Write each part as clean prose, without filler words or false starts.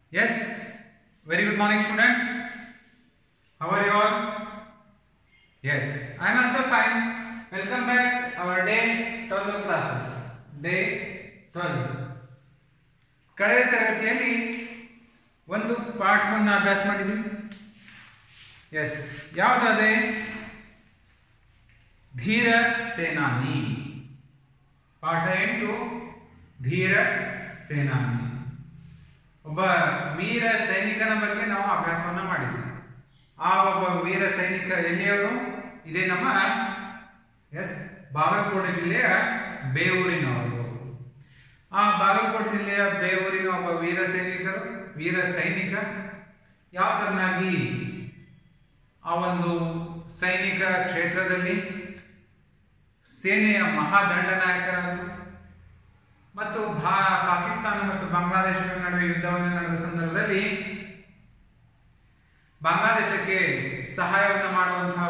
Yes, very good morning, students. How are you all? Yes, I am also fine. Welcome back our day 12 classes. Day 12. ಕಳೆದ ತರಗತಿಯಲ್ಲಿ ಒಂದು ಪಾಠವನ್ನು ಅಭ್ಯಾಸ ಮಾಡಿದ್ವಿ. Yes, ಯಾವುದಾದೆ? ಧೀರ ಸೇನಾನಿ. ಪಾಠ 8 ಧೀರ ಸೇನಾನಿ. ಒಬ್ಬ ವೀರ ಸೈನಿಕನ ಬಗ್ಗೆ ನಾವು ಅಭ್ಯಾಸವನ್ನ ಮಾಡಿದ್ವಿ. ಆ ಒಬ್ಬ ವೀರ ಸೈನಿಕ ಎಲ್ಲಿಯವರು? ಇದೇ ನಮ್ಮ ಬಾಗಲಕೋಟೆ ಜಿಲ್ಲೆಯ ಬೇವೂರಿನವರು. ಆ ಬಾಗಲಕೋಟೆ ಜಿಲ್ಲೆಯ ಬೇವೂರಿನ ಒಬ್ಬ ವೀರ ಸೈನಿಕ ಯಾವ ತರನಾಗಿ ಆ ಒಂದು ಸೈನಿಕ ಕ್ಷೇತ್ರದಲ್ಲಿ ಸೇನೆಯ ಮಹಾದಂಡನಾಯಕರಾದರು ಮತ್ತು ಪಾಕಿಸ್ತಾನ ಮತ್ತು ಬಾಂಗ್ಲಾದೇಶದ ನಡುವೆ ಯುದ್ಧವನ್ನು ನಡೆದ ಸಂದರ್ಭದಲ್ಲಿ ಬಾಂಗ್ಲಾದೇಶಕ್ಕೆ ಸಹಾಯವನ್ನು ಮಾಡುವಂತಹ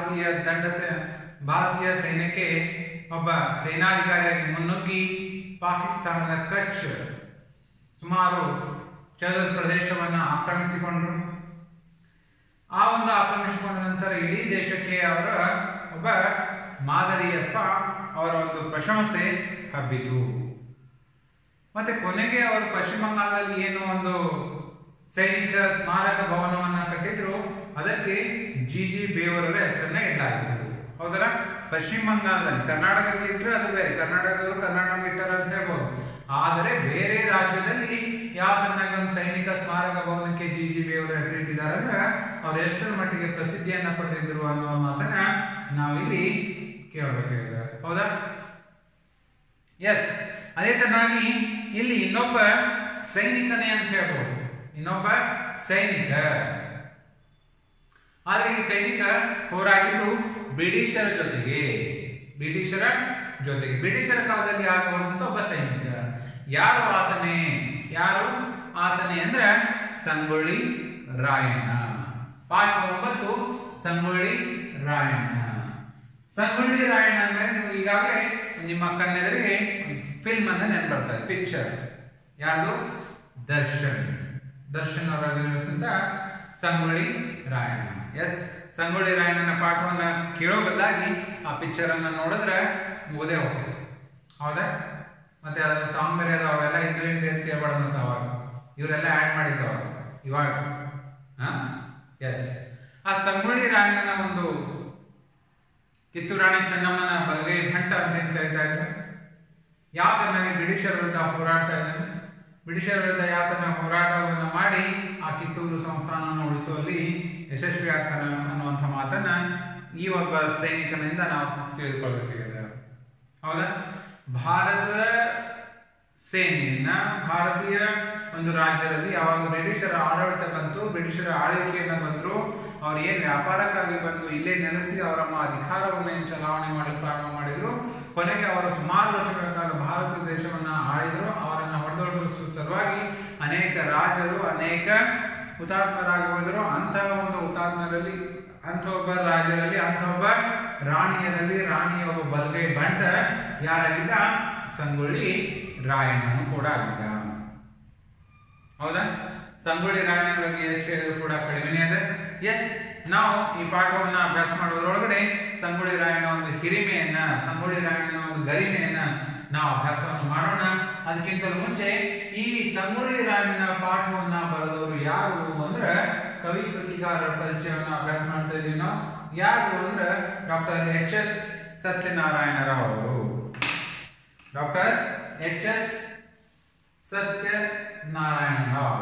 ಭಾರತೀಯ ಸೈನ್ಯಕ್ಕೆ ಒಬ್ಬ ಸೇನಾಧಿಕಾರಿಯಾಗಿ ಮುನ್ನುಗ್ಗಿ ಪಾಕಿಸ್ತಾನದ ಕಚ್ ಸುಮಾರು ಚದುರ ಪ್ರದೇಶವನ್ನು ಆಕ್ರಮಿಸಿಕೊಂಡರು. ಆ ಒಂದು ಆಕ್ರಮಿಸಿಕೊಂಡ ನಂತರ ಇಡೀ ದೇಶಕ್ಕೆ ಅವರ ಒಬ್ಬ ಮಾದರಿ ಅಥವಾ ಅವರ ಒಂದು ಪ್ರಶಂಸೆ ಹಬ್ಬಿತು. ಮತ್ತೆ ಕೊನೆಗೆ ಅವರು ಪಶ್ಚಿಮ ಬಂಗಾಳದಲ್ಲಿ ಏನು ಒಂದು ಸೈನಿಕ ಸ್ಮಾರಕ ಭವನವನ್ನ ಕಟ್ಟಿದ್ರು, ಅದಕ್ಕೆ ಜಿ ಬೇವೂರರ ಹೆಸರನ್ನ ಇಡಲಾಯಿತು. ಹೌದಲ್ಲ? ಪಶ್ಚಿಮ ಬಂಗಾಳದಲ್ಲಿ, ಕರ್ನಾಟಕದಲ್ಲಿ ಇಟ್ಟರೆ ಅದು ಬೇರೆ, ಕರ್ನಾಟಕದವರು ಕರ್ನಾಟಕ ಇಟ್ಟರು ಅಂತ ಹೇಳ್ಬೋದು. ಆದರೆ ಬೇರೆ ರಾಜ್ಯದಲ್ಲಿ ಯಾವ ತರನಾಗಿ ಒಂದು ಸೈನಿಕ ಸ್ಮಾರಕ ಭವನಕ್ಕೆ ಜಿ ಬೇವೂರ ಹೆಸರಿಟ್ಟಿದ್ದಾರೆ ಅಂದ್ರೆ ಅವ್ರು ಎಷ್ಟರ ಮಟ್ಟಿಗೆ ಪ್ರಸಿದ್ಧಿಯನ್ನ ಪಡೆದಿದ್ರು ಅನ್ನುವ ಮಾತನ್ನ ನಾವಿಲ್ಲಿ ಕೇಳಬೇಕಾಗಿದೆ. ಹೌದಾ? ಎಸ್, ಅದೇ ತರನಾಗಿ ಇಲ್ಲಿ ಇನ್ನೊಬ್ಬ ಸೈನಿಕನೇ ಅಂತ ಹೇಳ್ಬೋದು. ಇನ್ನೊಬ್ಬ ಸೈನಿಕ. ಆದ್ರೆ ಈ ಸೈನಿಕ ಹೋರಾಡಿದ್ದು ಬ್ರಿಟಿಷರ ಜೊತೆಗೆ. ಬ್ರಿಟಿಷರ ಕಾಲದಲ್ಲಿ ಆಗುವಂತ ಒಬ್ಬ ಸೈನಿಕ. ಯಾರು ಆತನೇ ಅಂದ್ರೆ ಸಂಗೊಳ್ಳಿ ರಾಯಣ್ಣ. ಪಾಠ 9 ಸಂಗೊಳ್ಳಿ ರಾಯಣ್ಣ. ಸಂಗೊಳ್ಳಿ ರಾಯಣ್ಣ ಅಂದ್ರೆ ನೀವು ಈಗಾಗಲೇ ನಿಮ್ಮ ಕಣ್ಣೆದುರಿಗೆ ಫಿಲ್ಮ್ ಅನ್ನ ನೆನಪಡ್ತಾರೆ, ಪಿಕ್ಚರ್. ಯಾವುದು? ದರ್ಶನ್ ಅವರ ಸಂಗೊಳ್ಳಿ ರಾಯಣ್ಣ. ಎಸ್, ಸಂಗೊಳ್ಳಿ ರಾಯಣ್ಣನ ಪಾಠವನ್ನ ಕೇಳೋ ಬದಲಾಗಿ ಆ ಪಿಕ್ಚರ್ ಅನ್ನ ನೋಡಿದ್ರೆ ಮುಗದೆ ಹೋಗ್ತದೆ. ಹೌದಾ? ಮತ್ತೆ ಅದರ ಸಾಂಗ್ ಬೇರೆ ಅದಾವ, ಅವೆಲ್ಲ ಇಂಗ್ಲೆಂಡ್ ಅಂತ ಕೇಳಬಾರ್ದಂತ ಅವಾಗ ಇವರೆಲ್ಲ ಆಡ್ ಮಾಡಿದ್ದವ ಇವಾಗ. ಎಸ್, ಆ ಸಂಗೊಳ್ಳಿ ರಾಯಣ್ಣನ ಒಂದು ಕಿತ್ತೂರು ರಾಣಿ ಚೆನ್ನಮ್ಮನ ಬಲಗೈ ಭಂಟ ಅಂತ ಏನ್ ಕರೀತಾ ಇದ್ರು. ಯಾವ ತರನಾಗಿ ಬ್ರಿಟಿಷರ ವಿರುದ್ಧ ಹೋರಾಡ್ತಾ ಇದ್ದಾನೆ, ಬ್ರಿಟಿಷರ ವಿರುದ್ಧ ಯಾವ ತರ ಹೋರಾಟವನ್ನು ಮಾಡಿ ಆ ಕಿತ್ತೂರು ಸಂಸ್ಥಾನವನ್ನು ಉಳಿಸುವಲ್ಲಿ ಯಶಸ್ವಿ ಆಗ್ತಾನೆ ಅನ್ನುವಂಥ ಮಾತನ್ನ ಈ ಒಬ್ಬ ಸೈನಿಕನಿಂದ ನಾವು ತಿಳಿದುಕೊಳ್ಳಬೇಕಾಗಿದೆ. ಹೌದಾ? ಭಾರತದ ಸೇನೆಯನ್ನ ಭಾರತೀಯ ಒಂದು ರಾಜ್ಯದಲ್ಲಿ ಯಾವಾಗ ಬ್ರಿಟಿಷರ ಆಡಳಿತ ಬಂತು, ಬ್ರಿಟಿಷರ ಆಳ್ವಿಕೆಯನ್ನ ಬಂದ್ರು, ಅವ್ರು ಏನ್ ವ್ಯಾಪಾರಕ್ಕಾಗಿ ಬಂದು ಇಲ್ಲೇ ನೆಲೆಸಿ ಅವರ ಅಧಿಕಾರವನ್ನು ಚಲಾವಣೆ ಮಾಡಲು ಪ್ರಾರಂಭ ಮಾಡಿದ್ರು. ಕೊನೆಗೆ ಅವರು ಸುಮಾರು ವರ್ಷಗಳ ಕಾಲ ಭಾರತ ದೇಶವನ್ನ ಆಳಿದ್ರು. ಅವರನ್ನ ಹೊಡೆದೊಡಿಸುವ ಸಲುವಾಗಿ ಅನೇಕ ರಾಜರು ಅನೇಕ ಹುತಾತ್ಮರಾಗಿ ಹೋದರು. ಅಂತಹ ಒಂದು ಹುತಾತ್ಮರಲ್ಲಿ ಅಂಥ ಒಬ್ಬ ರಾಜರಲ್ಲಿ ಅಂಥ ಒಬ್ಬ ರಾಣಿಯ ಒಬ್ಬ ಬಲಗೈ ಬಂಟ ಯಾರಾಗಿದ್ದ? ಸಂಗೊಳ್ಳಿ ರಾಯಣ್ಣನು ಕೂಡ ಆಗಿದ್ದ. ಹೌದಾ? ಸಂಗೊಳ್ಳಿ ರಾಯಣ್ಣನ ಬಗ್ಗೆ ಎಷ್ಟು ಹೇಳಿದ್ರು ಕೂಡ ಕಡಿಮೆನೇ ಇದೆ. ಎಸ್, ನಾವು ಈ ಪಾಠವನ್ನ ಅಭ್ಯಾಸ ಮಾಡೋದ್ರೊಳಗಡೆ ಸಂಗೊಳ್ಳಿ ರಾಯಣ್ಣ ಒಂದು ಹಿರಿಮೆಯನ್ನ, ಸಂಗೊಳ್ಳಿ ರಾಯಣ್ಣನ ಒಂದು ಗರಿಮೆಯನ್ನ ನಾವು ಅಭ್ಯಾಸವನ್ನು ಮಾಡೋಣ. ಅದಕ್ಕಿಂತಲೂ ಮುಂಚೆ ಈ ಸಂಗೊಳ್ಳಿ ರಾಯಣ್ಣನ ಪಾಠವನ್ನ ಬರೆದವರು ಯಾರು ಅಂದ್ರೆ ಕವಿ ಕೃತಿಕಾರರ ಪರಿಚಯವನ್ನ ಅಭ್ಯಾಸ ಮಾಡ್ತಾ ಇದೀವಿ ನಾವು. ಯಾರು ಅಂದ್ರೆ ಡಾಕ್ಟರ್ H.S. ಸತ್ಯನಾರಾಯಣ ರಾವ್ ಅವರು. Doctor H.S. Satyanarayana Rao.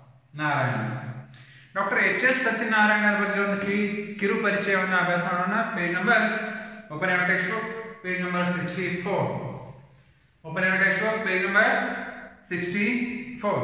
Doctor H.S. ಸತ್ಯನಾರಾಯಣರ ಬಗ್ಗೆ ಒಂದು ಕಿರು ಪರಿಚಯವನ್ನ ಅಭ್ಯಾಸ ಮಾಡೋಣ. Page number, open your textbook, page number 64. Open your textbook, page number 64.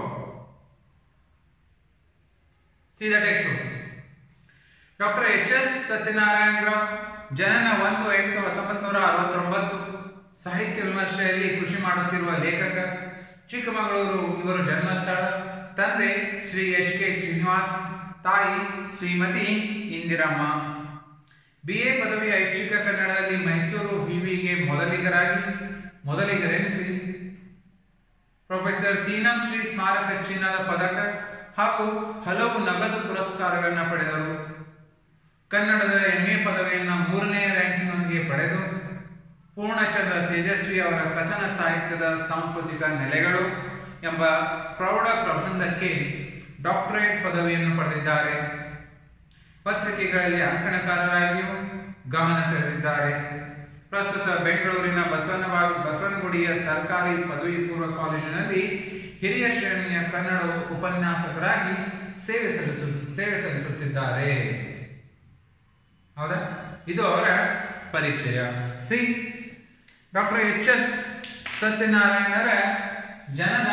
See the textbook. Doctor H.S. Satyanarayana Rao ಜನನ 1/8/1969. ಸಾಹಿತ್ಯ ವಿಮರ್ಶೆಯಲ್ಲಿ ಕೃಷಿ ಮಾಡುತ್ತಿರುವ ಲೇಖಕ. ಚಿಕ್ಕಮಗಳೂರು ಇವರು ಜನ್ಮಸ್ಥಳ. ತಂದೆ ಶ್ರೀ H.K. ಶ್ರೀನಿವಾಸ್, ತಾಯಿ ಶ್ರೀಮತಿ ಇಂದಿರಮ್ಮ. BA ಪದವಿ ಐಚ್ಛಿಕ ಕನ್ನಡದಲ್ಲಿ ಮೈಸೂರು ವಿವಿಗೆ ಮೊದಲಿಗರೆನಿಸಿ ಪ್ರೊಫೆಸರ್ ತೀನಂ ಶ್ರೀ ಸ್ಮಾರಕ ಚಿನ್ನದ ಪದಕ, ಹಾಗೂ ಹಲವು ನಗದು ಪುರಸ್ಕಾರಗಳನ್ನು ಪಡೆದರು. ಕನ್ನಡದ MA ಪದವಿಯನ್ನು 3ನೇ ರ್ಯಾಂಕಿನೊಂದಿಗೆ ಪಡೆದು ಪೂರ್ಣಚಂದ್ರ ತೇಜಸ್ವಿ ಅವರ ಕಥನ ಸಾಹಿತ್ಯದ ಸಾಂಸ್ಕೃತಿಕ ನೆಲೆಗಳು ಎಂಬ ಪ್ರೌಢ ಪ್ರಬಂಧಕ್ಕೆ ಡಾಕ್ಟರೇಟ್ ಪದವಿಯನ್ನು ಪಡೆದಿದ್ದಾರೆ. ಪತ್ರಿಕೆಗಳಲ್ಲಿ ಅಂಕಣಕಾರರಾಗಿಯೂ ಗಮನ ಸೆಳೆದಿದ್ದಾರೆ. ಪ್ರಸ್ತುತ ಬೆಂಗಳೂರಿನ ಬಸವನಗುಡಿಯ ಸರ್ಕಾರಿ ಪದವಿ ಪೂರ್ವ ಕಾಲೇಜಿನಲ್ಲಿ ಹಿರಿಯ ಶ್ರೇಣಿಯ ಕನ್ನಡ ಉಪನ್ಯಾಸಕರಾಗಿ ಸೇವೆ ಸಲ್ಲಿಸುತ್ತಿದ್ದಾರೆ. ಹೌದಾ? ಇದು ಅವರ ಪರಿಚಯ. ಸಿ ಡಾಕ್ಟರ್ HS ಸತ್ಯನಾರಾಯಣರ ಜನನ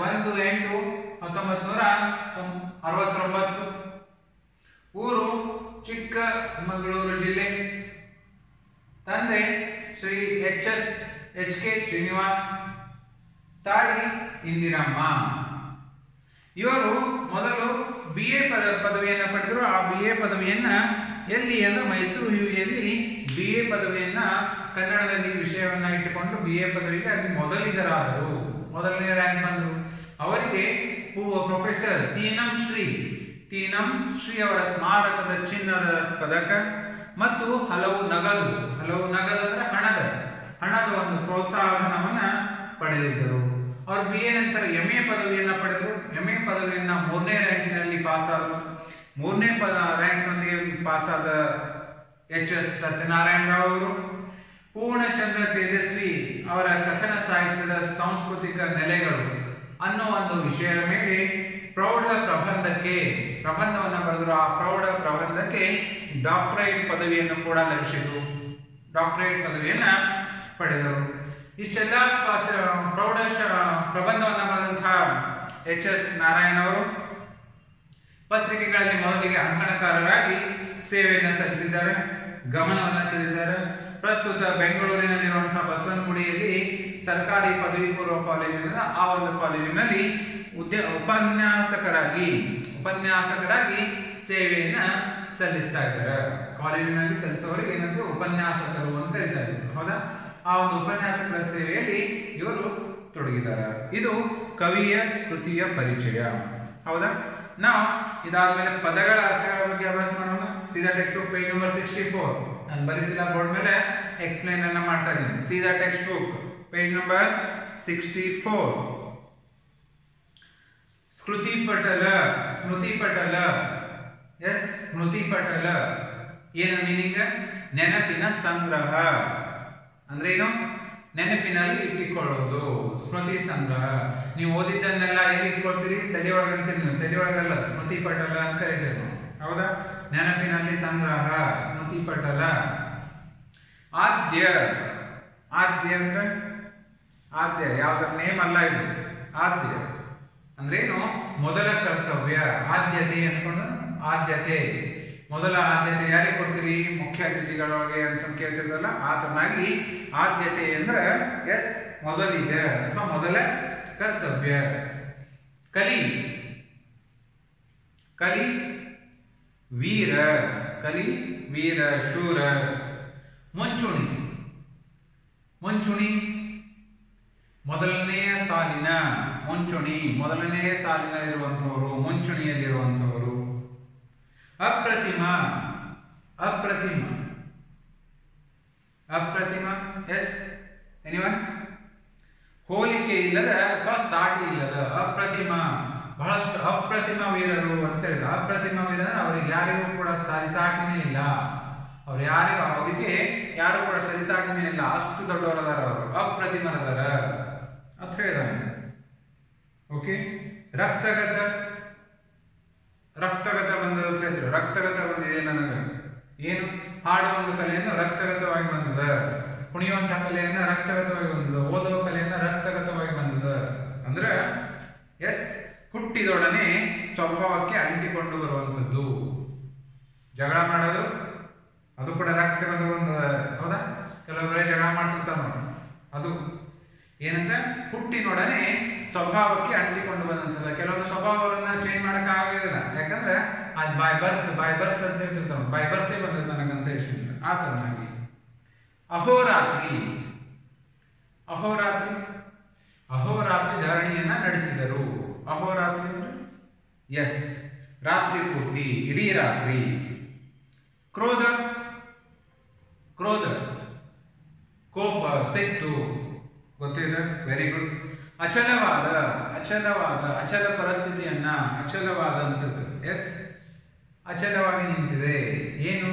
1/8/1969. ಊರು ಚಿಕ್ಕಮಗಳೂರು ಜಿಲ್ಲೆ. ತಂದೆ ಶ್ರೀ HK ಶ್ರೀನಿವಾಸ್, ತಾಯಿ ಇಂದಿರಮ್ಮ. ಇವರು ಮೊದಲು BA ಪದವಿಯನ್ನು ಪಡೆದರು. ಆ BA ಪದವಿಯನ್ನ ಎಲ್ಲಿ ಅಂದ್ರೆ ಮೈಸೂರು Uವಿಯಲ್ಲಿ BA ಪದವಿಯನ್ನ ಕನ್ನಡದಲ್ಲಿ ವಿಷಯವನ್ನ ಇಟ್ಟುಕೊಂಡು BA ಪದವಿಗೆ ಅಲ್ಲಿ ಮೊದಲಿಗರಾದರು. ಮೊದಲನೇ ರ್ಯಾಂಕ್ ಬಂದರು. ಅವರಿಗೆ ಪ್ರೊಫೆಸರ್ ತೀನಂ ಶ್ರೀ ಅವರ ಸ್ಮಾರಕದ ಚಿನ್ನದ ಪದಕ ಮತ್ತು ಹಲವು ನಗದು ಅಂದ್ರೆ ಹಣದ ಒಂದು ಪ್ರೋತ್ಸಾಹನವನ್ನ ಪಡೆದಿದ್ದರು. ಅವರು BA ನಂತರ MA ಪದವಿಯನ್ನ ಪಡೆದರು. MA ಪದವಿಯನ್ನ 3ನೇ ರ್ಯಾಂಕಿನಲ್ಲಿ ಪಾಸ್ ಆದರು. 3ನೇ ರ್ಯಾಂಕ್ನೊಂದಿಗೆ ಪಾಸ್ ಆದ HS ಸತ್ಯನಾರಾಯಣ ರಾವ್ ಅವರು ಪೂರ್ಣಚಂದ್ರ ತೇಜಸ್ವಿ ಅವರ ಕಥನ ಸಾಹಿತ್ಯದ ಸಾಂಸ್ಕೃತಿಕ ನೆಲೆಗಳು ಅನ್ನೋ ಒಂದು ವಿಷಯದ ಮೇಲೆ ಪ್ರಬಂಧವನ್ನು ಬರೆದರು. ಆ ಪ್ರೌಢ ಪ್ರಬಂಧಕ್ಕೆ ಡಾಕ್ಟರೇಟ್ ಪದವಿಯನ್ನು ಕೂಡ ಲಭಿಸಿತು. ಡಾಕ್ಟರೇಟ್ ಪದವಿಯನ್ನ ಪಡೆದರು. ಇಷ್ಟೆಲ್ಲ ಪ್ರಬಂಧವನ್ನು ಬರೆದಂತಹ HS ನಾರಾಯಣ ಅವರು ಪತ್ರಿಕೆಗಳಲ್ಲಿ ಮೊದಲಿಗೆ ಅಂಕಣಕಾರರಾಗಿ ಸೇವೆಯನ್ನು ಸಲ್ಲಿಸಿದ್ದಾರೆ, ಗಮನವನ್ನು ಸೆಳೆದಿದ್ದಾರೆ. ಪ್ರಸ್ತುತ ಬೆಂಗಳೂರಿನಲ್ಲಿರುವಂತಹ ಬಸವನಗುಡಿಯಲ್ಲಿ ಸರ್ಕಾರಿ ಪದವಿ ಪೂರ್ವ ಕಾಲೇಜಿನ ಆ ಒಂದು ಕಾಲೇಜಿನಲ್ಲಿ ಉಪನ್ಯಾಸಕರಾಗಿ ಸೇವೆಯನ್ನ ಸಲ್ಲಿಸ್ತಾ ಇದ್ದಾರೆ. ಕಾಲೇಜಿನಲ್ಲಿ ಕೆಲಸವರಿಗೆ ಏನಂದ್ರೆ ಉಪನ್ಯಾಸಕರು ಅಂತ ಕರೀತಾರೆ. ಹೌದಾ? ಆ ಒಂದು ಉಪನ್ಯಾಸಕರ ಸೇವೆಯಲ್ಲಿ ಇವರು ತೊಡಗಿದ್ದಾರೆ. ಇದು ಕವಿಯ ಕೃತಿಯ ಪರಿಚಯ. ಹೌದಾ? ನಾವು ಇದಾದ್ಮೇಲೆ ಪದಗಳ ಅರ್ಥಗಳ ಬಗ್ಗೆ ಅಭ್ಯಾಸ ಮಾಡೋಣ. ಸೀದಾ ಟೆಕ್ಸ್ಟ್ ಬುಕ್ ಪೇಜ್ ನಂಬರ್ 64. ನಾನು ಬರೀತಿಲ್ಲ ಬೋರ್ಡ್ ಮೇಲೆ, ಎಕ್ಸ್ಪ್ಲೈನ್ ಅನ್ನ ಮಾಡ್ತಾ ಇದ್ದೀನಿ. ಸೀದಾ ಟೆಕ್ಸ್ಟ್ ಬುಕ್ ಪೇಜ್ ನಂಬರ್ 64. ಸ್ಮೃತಿ ಪಟಲ. ಎಸ್, ಸ್ಮೃತಿ ಪಟಲ ಏನು ಮೀನಿಂಗ್? ನೆನಪಿನ ಸಂಗ್ರಹ ಅಂದ್ರೆ ಏನು? ನೆನಪಿನಲ್ಲಿ ಇಟ್ಟುಕೊಳ್ಳುವುದು. ಸ್ಮೃತಿ ಸಂಗ್ರಹ. ನೀವು ಓದಿದ್ದನ್ನೆಲ್ಲ ಎಲ್ಲಿ ಇಟ್ಕೊಳ್ತೀರಿ? ತಲೆಯೊಳಗಲ್ಲ, ಸ್ಮೃತಿ ಪಟಲ ಅಂತ ಕರೀತೇವೆ. ಹೌದಾ? ನೆನಪಿನಲ್ಲಿ ಸಂಗ್ರಹ, ಸ್ಮೃತಿ ಪಟಲ. ಆದ್ಯ ಅಂದ್ರೆ ಆದ್ಯ ಯಾವ್ದ್ರ ನೇಮ್ ಅಲ್ಲ ಇದು. ಆದ್ಯ ಅಂದ್ರೆ ಏನು? ಮೊದಲ ಕರ್ತವ್ಯ. ಆದ್ಯತೆ ಅನ್ಕೊಂಡು ಆದ್ಯತೆ, ಮೊದಲ ಆದ್ಯತೆ ಯಾರಿಗೆ ಕೊಡ್ತೀರಿ? ಮುಖ್ಯ ಅತಿಥಿಗಳೊಳಗೆ ಅಂತ ಕೇಳ್ತಿರಲ್ಲ, ಆ ತರನಾಗಿ ಆದ್ಯತೆ ಅಂದ್ರೆ ಎಸ್, ಮೊದಲಿಗೆ ಅಥವಾ ಮೊದಲ ಕರ್ತವ್ಯ. ಕಲಿ ವೀರ ಶೂರ. ಮುಂಚೂಣಿ ಮೊದಲನೆಯ ಸಾಲಿನ ಇರುವಂತವರು, ಮುಂಚೂಣಿಯಲ್ಲಿರುವಂತವರು. ಅಪ್ರತಿಮ ಎಸ್, ಎನಿವನ್? ಹೋಲಿಕೆ ಇಲ್ಲದ ಅಥವಾ ಸಾಟಿ ಇಲ್ಲದ. ಅಪ್ರತಿಮ, ಬಹಳಷ್ಟು ಅಪ್ರತಿಮ ವೀರರು ಅಂತ ಹೇಳಿದ್ರು. ಅಪ್ರತಿಮ ವೀರ ಅವ್ರಿಗೆ ಯಾರಿಗೂ ಕೂಡ ಸರಿಸಾಟಿನೇ ಇಲ್ಲ. ಅವರಿಗೆ ಯಾರು ಕೂಡ ಸರಿಸಾಟಿನೇ ಇಲ್ಲ. ಅಷ್ಟು ದೊಡ್ಡವರದಾರ ಅವರು, ಅಪ್ರತಿಮರದಾರ ಅಂತ ಹೇಳಿದಾನೆ. ಓಕೆ. ರಕ್ತಗತ ಬಂದದ ಅಂತ ಹೇಳಿದ್ರು. ರಕ್ತಗತ ಬಂದಿದೆ ನನಗೆ. ಏನು? ಹಾಡುವ ಒಂದು ಕಲೆಯನ್ನು ರಕ್ತಗತವಾಗಿ ಬಂದದ, ಕುಣಿಯುವಂತಹ ಕಲೆಯನ್ನ ರಕ್ತಗತವಾಗಿ ಬಂದದ, ಓದುವ ಕಲೆಯನ್ನ ರಕ್ತಗತವಾಗಿ ಬಂದದ. ಅಂದ್ರೆ ಎಸ್, ಹುಟ್ಟಿದೊಡನೆ ಸ್ವಭಾವಕ್ಕೆ ಅಂಟಿಕೊಂಡು ಬರುವಂಥದ್ದು. ಜಗಳ ಮಾಡೋದು ಅದು ಕೂಡ ರಕ್ತಗತ ಬಂದದ. ಹೌದಾ? ಕೆಲವೊಬ್ಬರೇ ಜಗಳ ಮಾಡ್ತಿರ್ತಾರ ನೋಡಿ. ಅದು ಏನಂತ? ಹುಟ್ಟಿನೊಡನೆ ಸ್ವಭಾವಕ್ಕೆ ಅಂಟಿಕೊಂಡು ಬಂದಂಥದ್ದು. ಕೆಲವೊಂದು ಸ್ವಭಾವಗಳನ್ನ ಚೇಂಜ್ ಮಾಡಕ್ ಆಗೋದಿಲ್ಲ. ಯಾಕಂದ್ರೆ ಅದು ಬೈ ಬರ್ತ್ ಅಂತ ಹೇಳ್ತಿರ್ತಾವ. ಬೈ ಬರ್ತೇ ಬಂದದ್ದು ನನಗಂತ ಹೇಳ್ತಿದ್ರು. ಆ ತರನಾಗಿ ಅಹೋರಾತ್ರಿ ಧರಣಿಯನ್ನ ನಡೆಸಿದರು. ಅಹೋರಾತ್ರಿ ಎಸ್, ರಾತ್ರಿ ಪೂರ್ತಿ, ಇಡೀ ರಾತ್ರಿ. ಕ್ರೋಧ, ಕ್ರೋಧ, ಕೋಪ, ಸಿಟ್ಟು, ಗೊತ್ತಿದೆ, ವೆರಿ ಗುಡ್. ಅಚಲವಾದ, ಅಚಲವಾದ, ಅಚಲ ಪರಿಸ್ಥಿತಿಯನ್ನ ಅಚಲವಾದ ಅಂತ ಕರೀತಾರೆ. ಎಸ್, ಅಚಲವಾಗಿ ನಿಂತಿದೆ. ಏನು?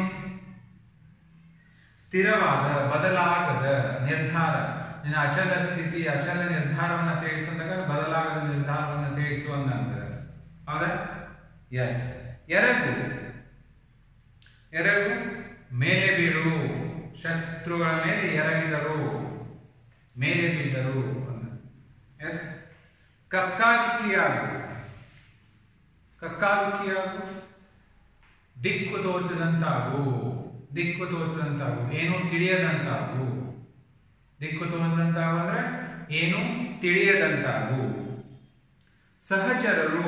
ಸ್ಥಿರವಾದ, ಬದಲಾಗದ ನಿರ್ಧಾರ. ನಿನ್ನ ಅಚಲ ಸ್ಥಿತಿ, ಅಚಲ ನಿರ್ಧಾರವನ್ನು ತಿಳಿಸಿದಾಗ ಬದಲಾಗದ ನಿರ್ಧಾರವನ್ನು ತಿಳಿಸುವಂತ. ಹೌದಾ? ಎಸ್. ಎರಗು, ಎರಗು, ಮೇಲೆ ಬೀಳು, ಶತ್ರುಗಳ ಮೇಲೆ ಎರಗಿದರು, ಮೇಲೆ ಬಿದ್ದರು. ಎಸ್. ಕಕ್ಕಾಬಿಕ್ಕಿಯಾಗು, ಕಕ್ಕಾಬಿಕ್ಕಿಯಾಗು, ದಿಕ್ಕು ತೋಚದಂತಾಗು, ದಿಕ್ಕು ತೋಚದಂತಾಗು, ಏನು ತಿಳಿಯದಂತಾಗು. ದಿಕ್ಕು ತೋಚದಂತಾಗು ಅಂದ್ರೆ ಏನು ತಿಳಿಯದಂತಾಗು. ಸಹಚರರು,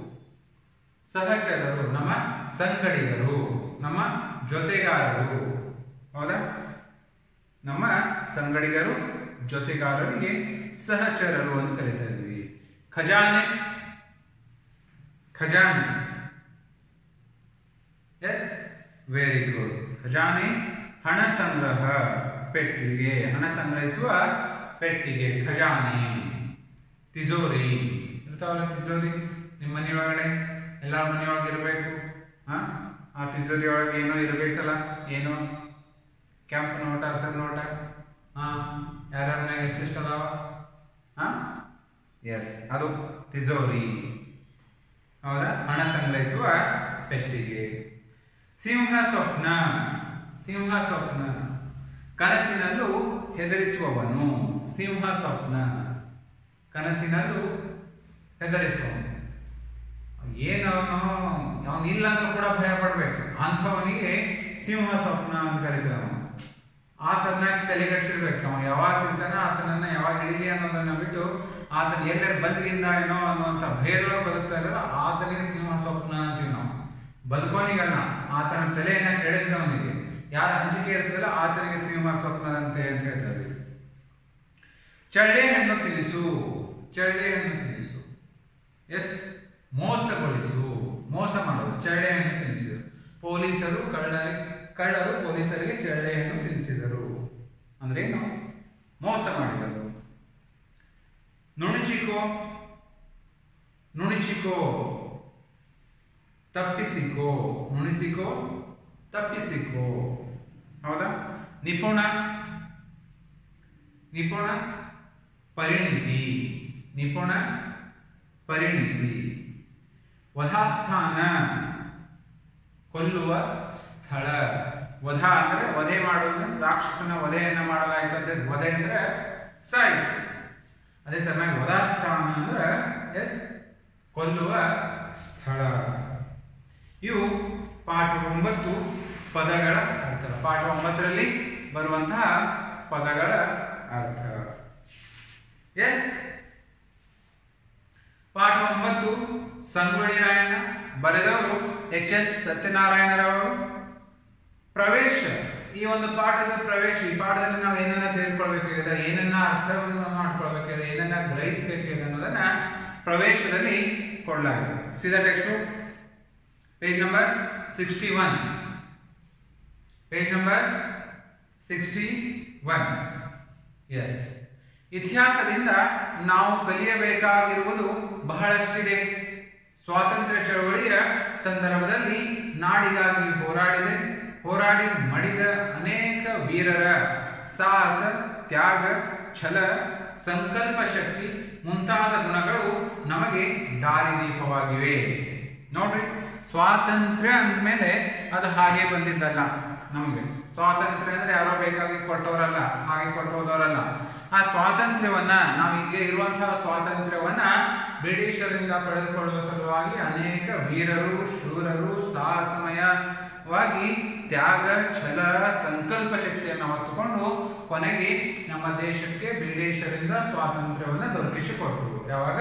ಸಹಚರರು ನಮ್ಮ ಸಂಗಡಿಗರು, ನಮ್ಮ ಜೊತೆಗಾರರು. ಹೌದಾ? ನಮ್ಮ ಸಂಗಡಿಗರು, ಜೊತೆಗಾರರಿಗೆ ಸಹಚರರು ಅಂತ ಕರೀತಾ ಇದ್ವಿ. ಖಜಾನೆ, ಖಜಾನೆ. Yes, very good. ಖಜಾನೆ, ಹಣ ಸಂಗ್ರಹ ಪೆಟ್ಟಿಗೆ, ಹಣ ಸಂಗ್ರಹಿಸುವ ಪೆಟ್ಟಿಗೆ, ಖಜಾನೆ. ತಿಜೋರಿ ಇರ್ತಾವಲ್ಲ, ತಿಜೋರಿ ನಿಮ್ಮ ಮನೆಯೊಳಗಡೆ, ಎಲ್ಲರ ಮನೆಯೊಳಗೆ ಇರಬೇಕು. ಆ ತಿಜೋರಿ ಒಳಗೆ ಏನೋ ಇರಬೇಕಲ್ಲ, ಏನೋ ಕೆಂಪು ನೋಟ, ಹಸಿರು ನೋಟ. ಯಾರ್ಯಾರ ಮನೆಯಾಗ ಎಷ್ಟೆಷ್ಟು ಅದಾವ? ಎಸ್, ಅದು ತಿಜೋರಿ. ಹೌದಾ? ಹಣ ಸಂಗ್ರಹಿಸುವ ಪೆಟ್ಟಿಗೆ. ಸಿಂಹ ಸ್ವಪ್ನ, ಸಿಂಹ ಸ್ವಪ್ನ, ಕನಸಿನಲ್ಲೂ ಹೆದರಿಸುವವನು. ಸಿಂಹ ಸ್ವಪ್ನ, ಕನಸಿನಲ್ಲೂ ಹೆದರಿಸುವವನು. ಏನವನು, ಅವನಿಲ್ಲ ಅಂದ್ರೂ ಕೂಡ ಭಯ ಪಡ್ಬೇಕು, ಅಂಥವನಿಗೆ ಸಿಂಹ ಸ್ವಪ್ನ ಅಂತ ಕರೀತಾವ. ಆತನ ತಲೆಗಡಿಸಿರ್ಬೇಕು. ಅವನು ಯಾವಾಗ ಸಿಗ್ತಾನ ಆತನನ್ನ ಯಾವಾಗ ಹಿಡಿಲಿ ಅನ್ನೋದನ್ನ ಬಿಟ್ಟು ಆತನ ಎಲ್ಲರ ಬಂದ್ರಿಂದ ಏನೋ ಅನ್ನುವಂಥ ಭಯದೊಳಗೆ ಬದುಕ್ತಾ ಇದ್ದಾರೆ, ಆತನಿಗೆ ಸಿಂಹ ಸ್ವಪ್ನ ಅಂತೀವಿ ನಾವು. ಬದುಕೋನಿಗಲ್ಲ, ಆತನ ತಲೆಯನ್ನ ಕೆಡಿಸಿದವನಿಗೆ, ಯಾರ ಅಂಜಿಕೆ ಇರ್ತದಲ್ಲ ಆತನಿಗೆ ಸಿಂಹ ಸ್ವಪ್ನದಂತೆ ಅಂತ ಹೇಳ್ತಾ ಇದ್ದೀವಿ. ಚಳ್ಳೆ ಹಣ್ಣು ತಿನಿಸು, ಚಳ್ಳೆ ಹಣ್ಣು ತಿನಿಸು. ಎಸ್, ಮೋಸಗೊಳಿಸು, ಮೋಸ ಮಾಡೋದು, ಚಳ್ಳೆ ಹಣ್ಣು ತಿನಿಸು. ಪೊಲೀಸರು ಕಳ್ಳರು ಪೊಲೀಸರಿಗೆ ಚಳ್ಳೆಯನ್ನು ತಿನ್ನಿಸಿದರು ಅಂದ್ರೆ ಏನು? ಮೋಸ ಮಾಡಿದರು. ನುಣುಚಿಕೋ, ನುಣುಚಿಕೋ, ತಪ್ಪಿಸಿಕೋ, ನುಣಿಸಿಕೋ, ತಪ್ಪಿಸಿಕೋ. ಹೌದಾ? ನಿಪುಣ, ನಿಪುಣ, ಪರಿಣಿತಿ, ನಿಪುಣ, ಪರಿಣಿತಿ. ವಧಾಸ್ಥಾನ, ಕೊಲ್ಲುವ ಸ್ಥಳ. ವಧ ಅಂದ್ರೆ ವಧೆ ಮಾಡುವುದು, ರಾಕ್ಷಸನ ವಧೆಯನ್ನ ಮಾಡಲಾಯಿತು ಅಂತ. ವಧೆ ಅಂದ್ರೆ ಸಾಯಿಸು. ಅದೇ ತರನಾಗಿ ವಧಾಸ್ಥಾನ ಅಂದ್ರೆ ಎಸ್, ಕೊಲ್ಲುವ ಸ್ಥಳ. ಇವು ಪಾಠ 9 ಪದಗಳ ಅರ್ಥ. ಪಾಠ 9ರಲ್ಲಿ ಬರುವಂತಹ ಪದಗಳ ಅರ್ಥ. ಎಸ್, ಪಾಠ 9 ಸಂಗೊಳ್ಳಿ ರಾಯಣ್ಣ, ಬರೆದವರು H.S. ಸತ್ಯನಾರಾಯಣರವರು. ಪ್ರವೇಶ, ಈ ಒಂದು ಪಾಠದ ಪ್ರವೇಶ, ಈ ಪಾಠದಲ್ಲಿ ನಾವು ಏನನ್ನ ತಿಳಿದುಕೊಳ್ಬೇಕಾಗಿದೆ, ಏನನ್ನ ಅರ್ಥವನ್ನು ಮಾಡ್ಕೊಳ್ಬೇಕಾಗಿದೆ, ಏನನ್ನ ಗ್ರಹಿಸಬೇಕಾಗಿದೆ ಅನ್ನೋದನ್ನ ಪ್ರವೇಶದಲ್ಲಿ ಕೊಡಲಾಗಿದೆ. ಸೀದಾ textbook page number 61, page number 61. Yes, ಇತಿಹಾಸದಿಂದ ನಾವು ಕಲಿಯಬೇಕಾಗಿರುವುದು ಬಹಳಷ್ಟಿದೆ. ಸ್ವಾತಂತ್ರ್ಯ ಚಳವಳಿಯ ಸಂದರ್ಭದಲ್ಲಿ ನಾಡಿಗಾಗಿ ಹೋರಾಡಿ ಮಡಿದ ಅನೇಕ ವೀರರ ಸಾಹಸ, ತ್ಯಾಗ, ಛಲ, ಸಂಕಲ್ಪ ಶಕ್ತಿ ಮುಂತಾದ ಗುಣಗಳು ನಮಗೆ ದಾರಿದೀಪವಾಗಿವೆ. ನೋಡ್ರಿ, ಸ್ವಾತಂತ್ರ್ಯ ಅಂದಮೇಲೆ ಅದು ಹಾಗೆ ಬಂದಿದ್ದಲ್ಲ. ನಮಗೆ ಸ್ವಾತಂತ್ರ್ಯ ಅಂದ್ರೆ ಯಾರೋ ಬೇಕಾಗಿ ಕೊಟ್ಟವರಲ್ಲ, ಹಾಗೆ ಕೊಟ್ಟು ಹೋದವರಲ್ಲ. ಆ ಸ್ವಾತಂತ್ರ್ಯವನ್ನ, ನಾವೀಗ ಇರುವಂತಹ ಸ್ವಾತಂತ್ರ್ಯವನ್ನ ಬ್ರಿಟಿಷರಿಂದ ಪಡೆದುಕೊಳ್ಳುವ ಸಲುವಾಗಿ ಅನೇಕ ವೀರರು, ಶೂರರು ಸಾಹಸಮಯವಾಗಿ ತ್ಯಾಗ, ಛಲ, ಸಂಕಲ್ಪ ಶಕ್ತಿಯನ್ನು ಹೊತ್ತುಕೊಂಡು ಕೊನೆಗೆ ನಮ್ಮ ದೇಶಕ್ಕೆ ಬ್ರಿಟಿಷರಿಂದ ಸ್ವಾತಂತ್ರ್ಯವನ್ನು ದೊರಕಿಸಿಕೊಟ್ಟರು. ಯಾವಾಗ?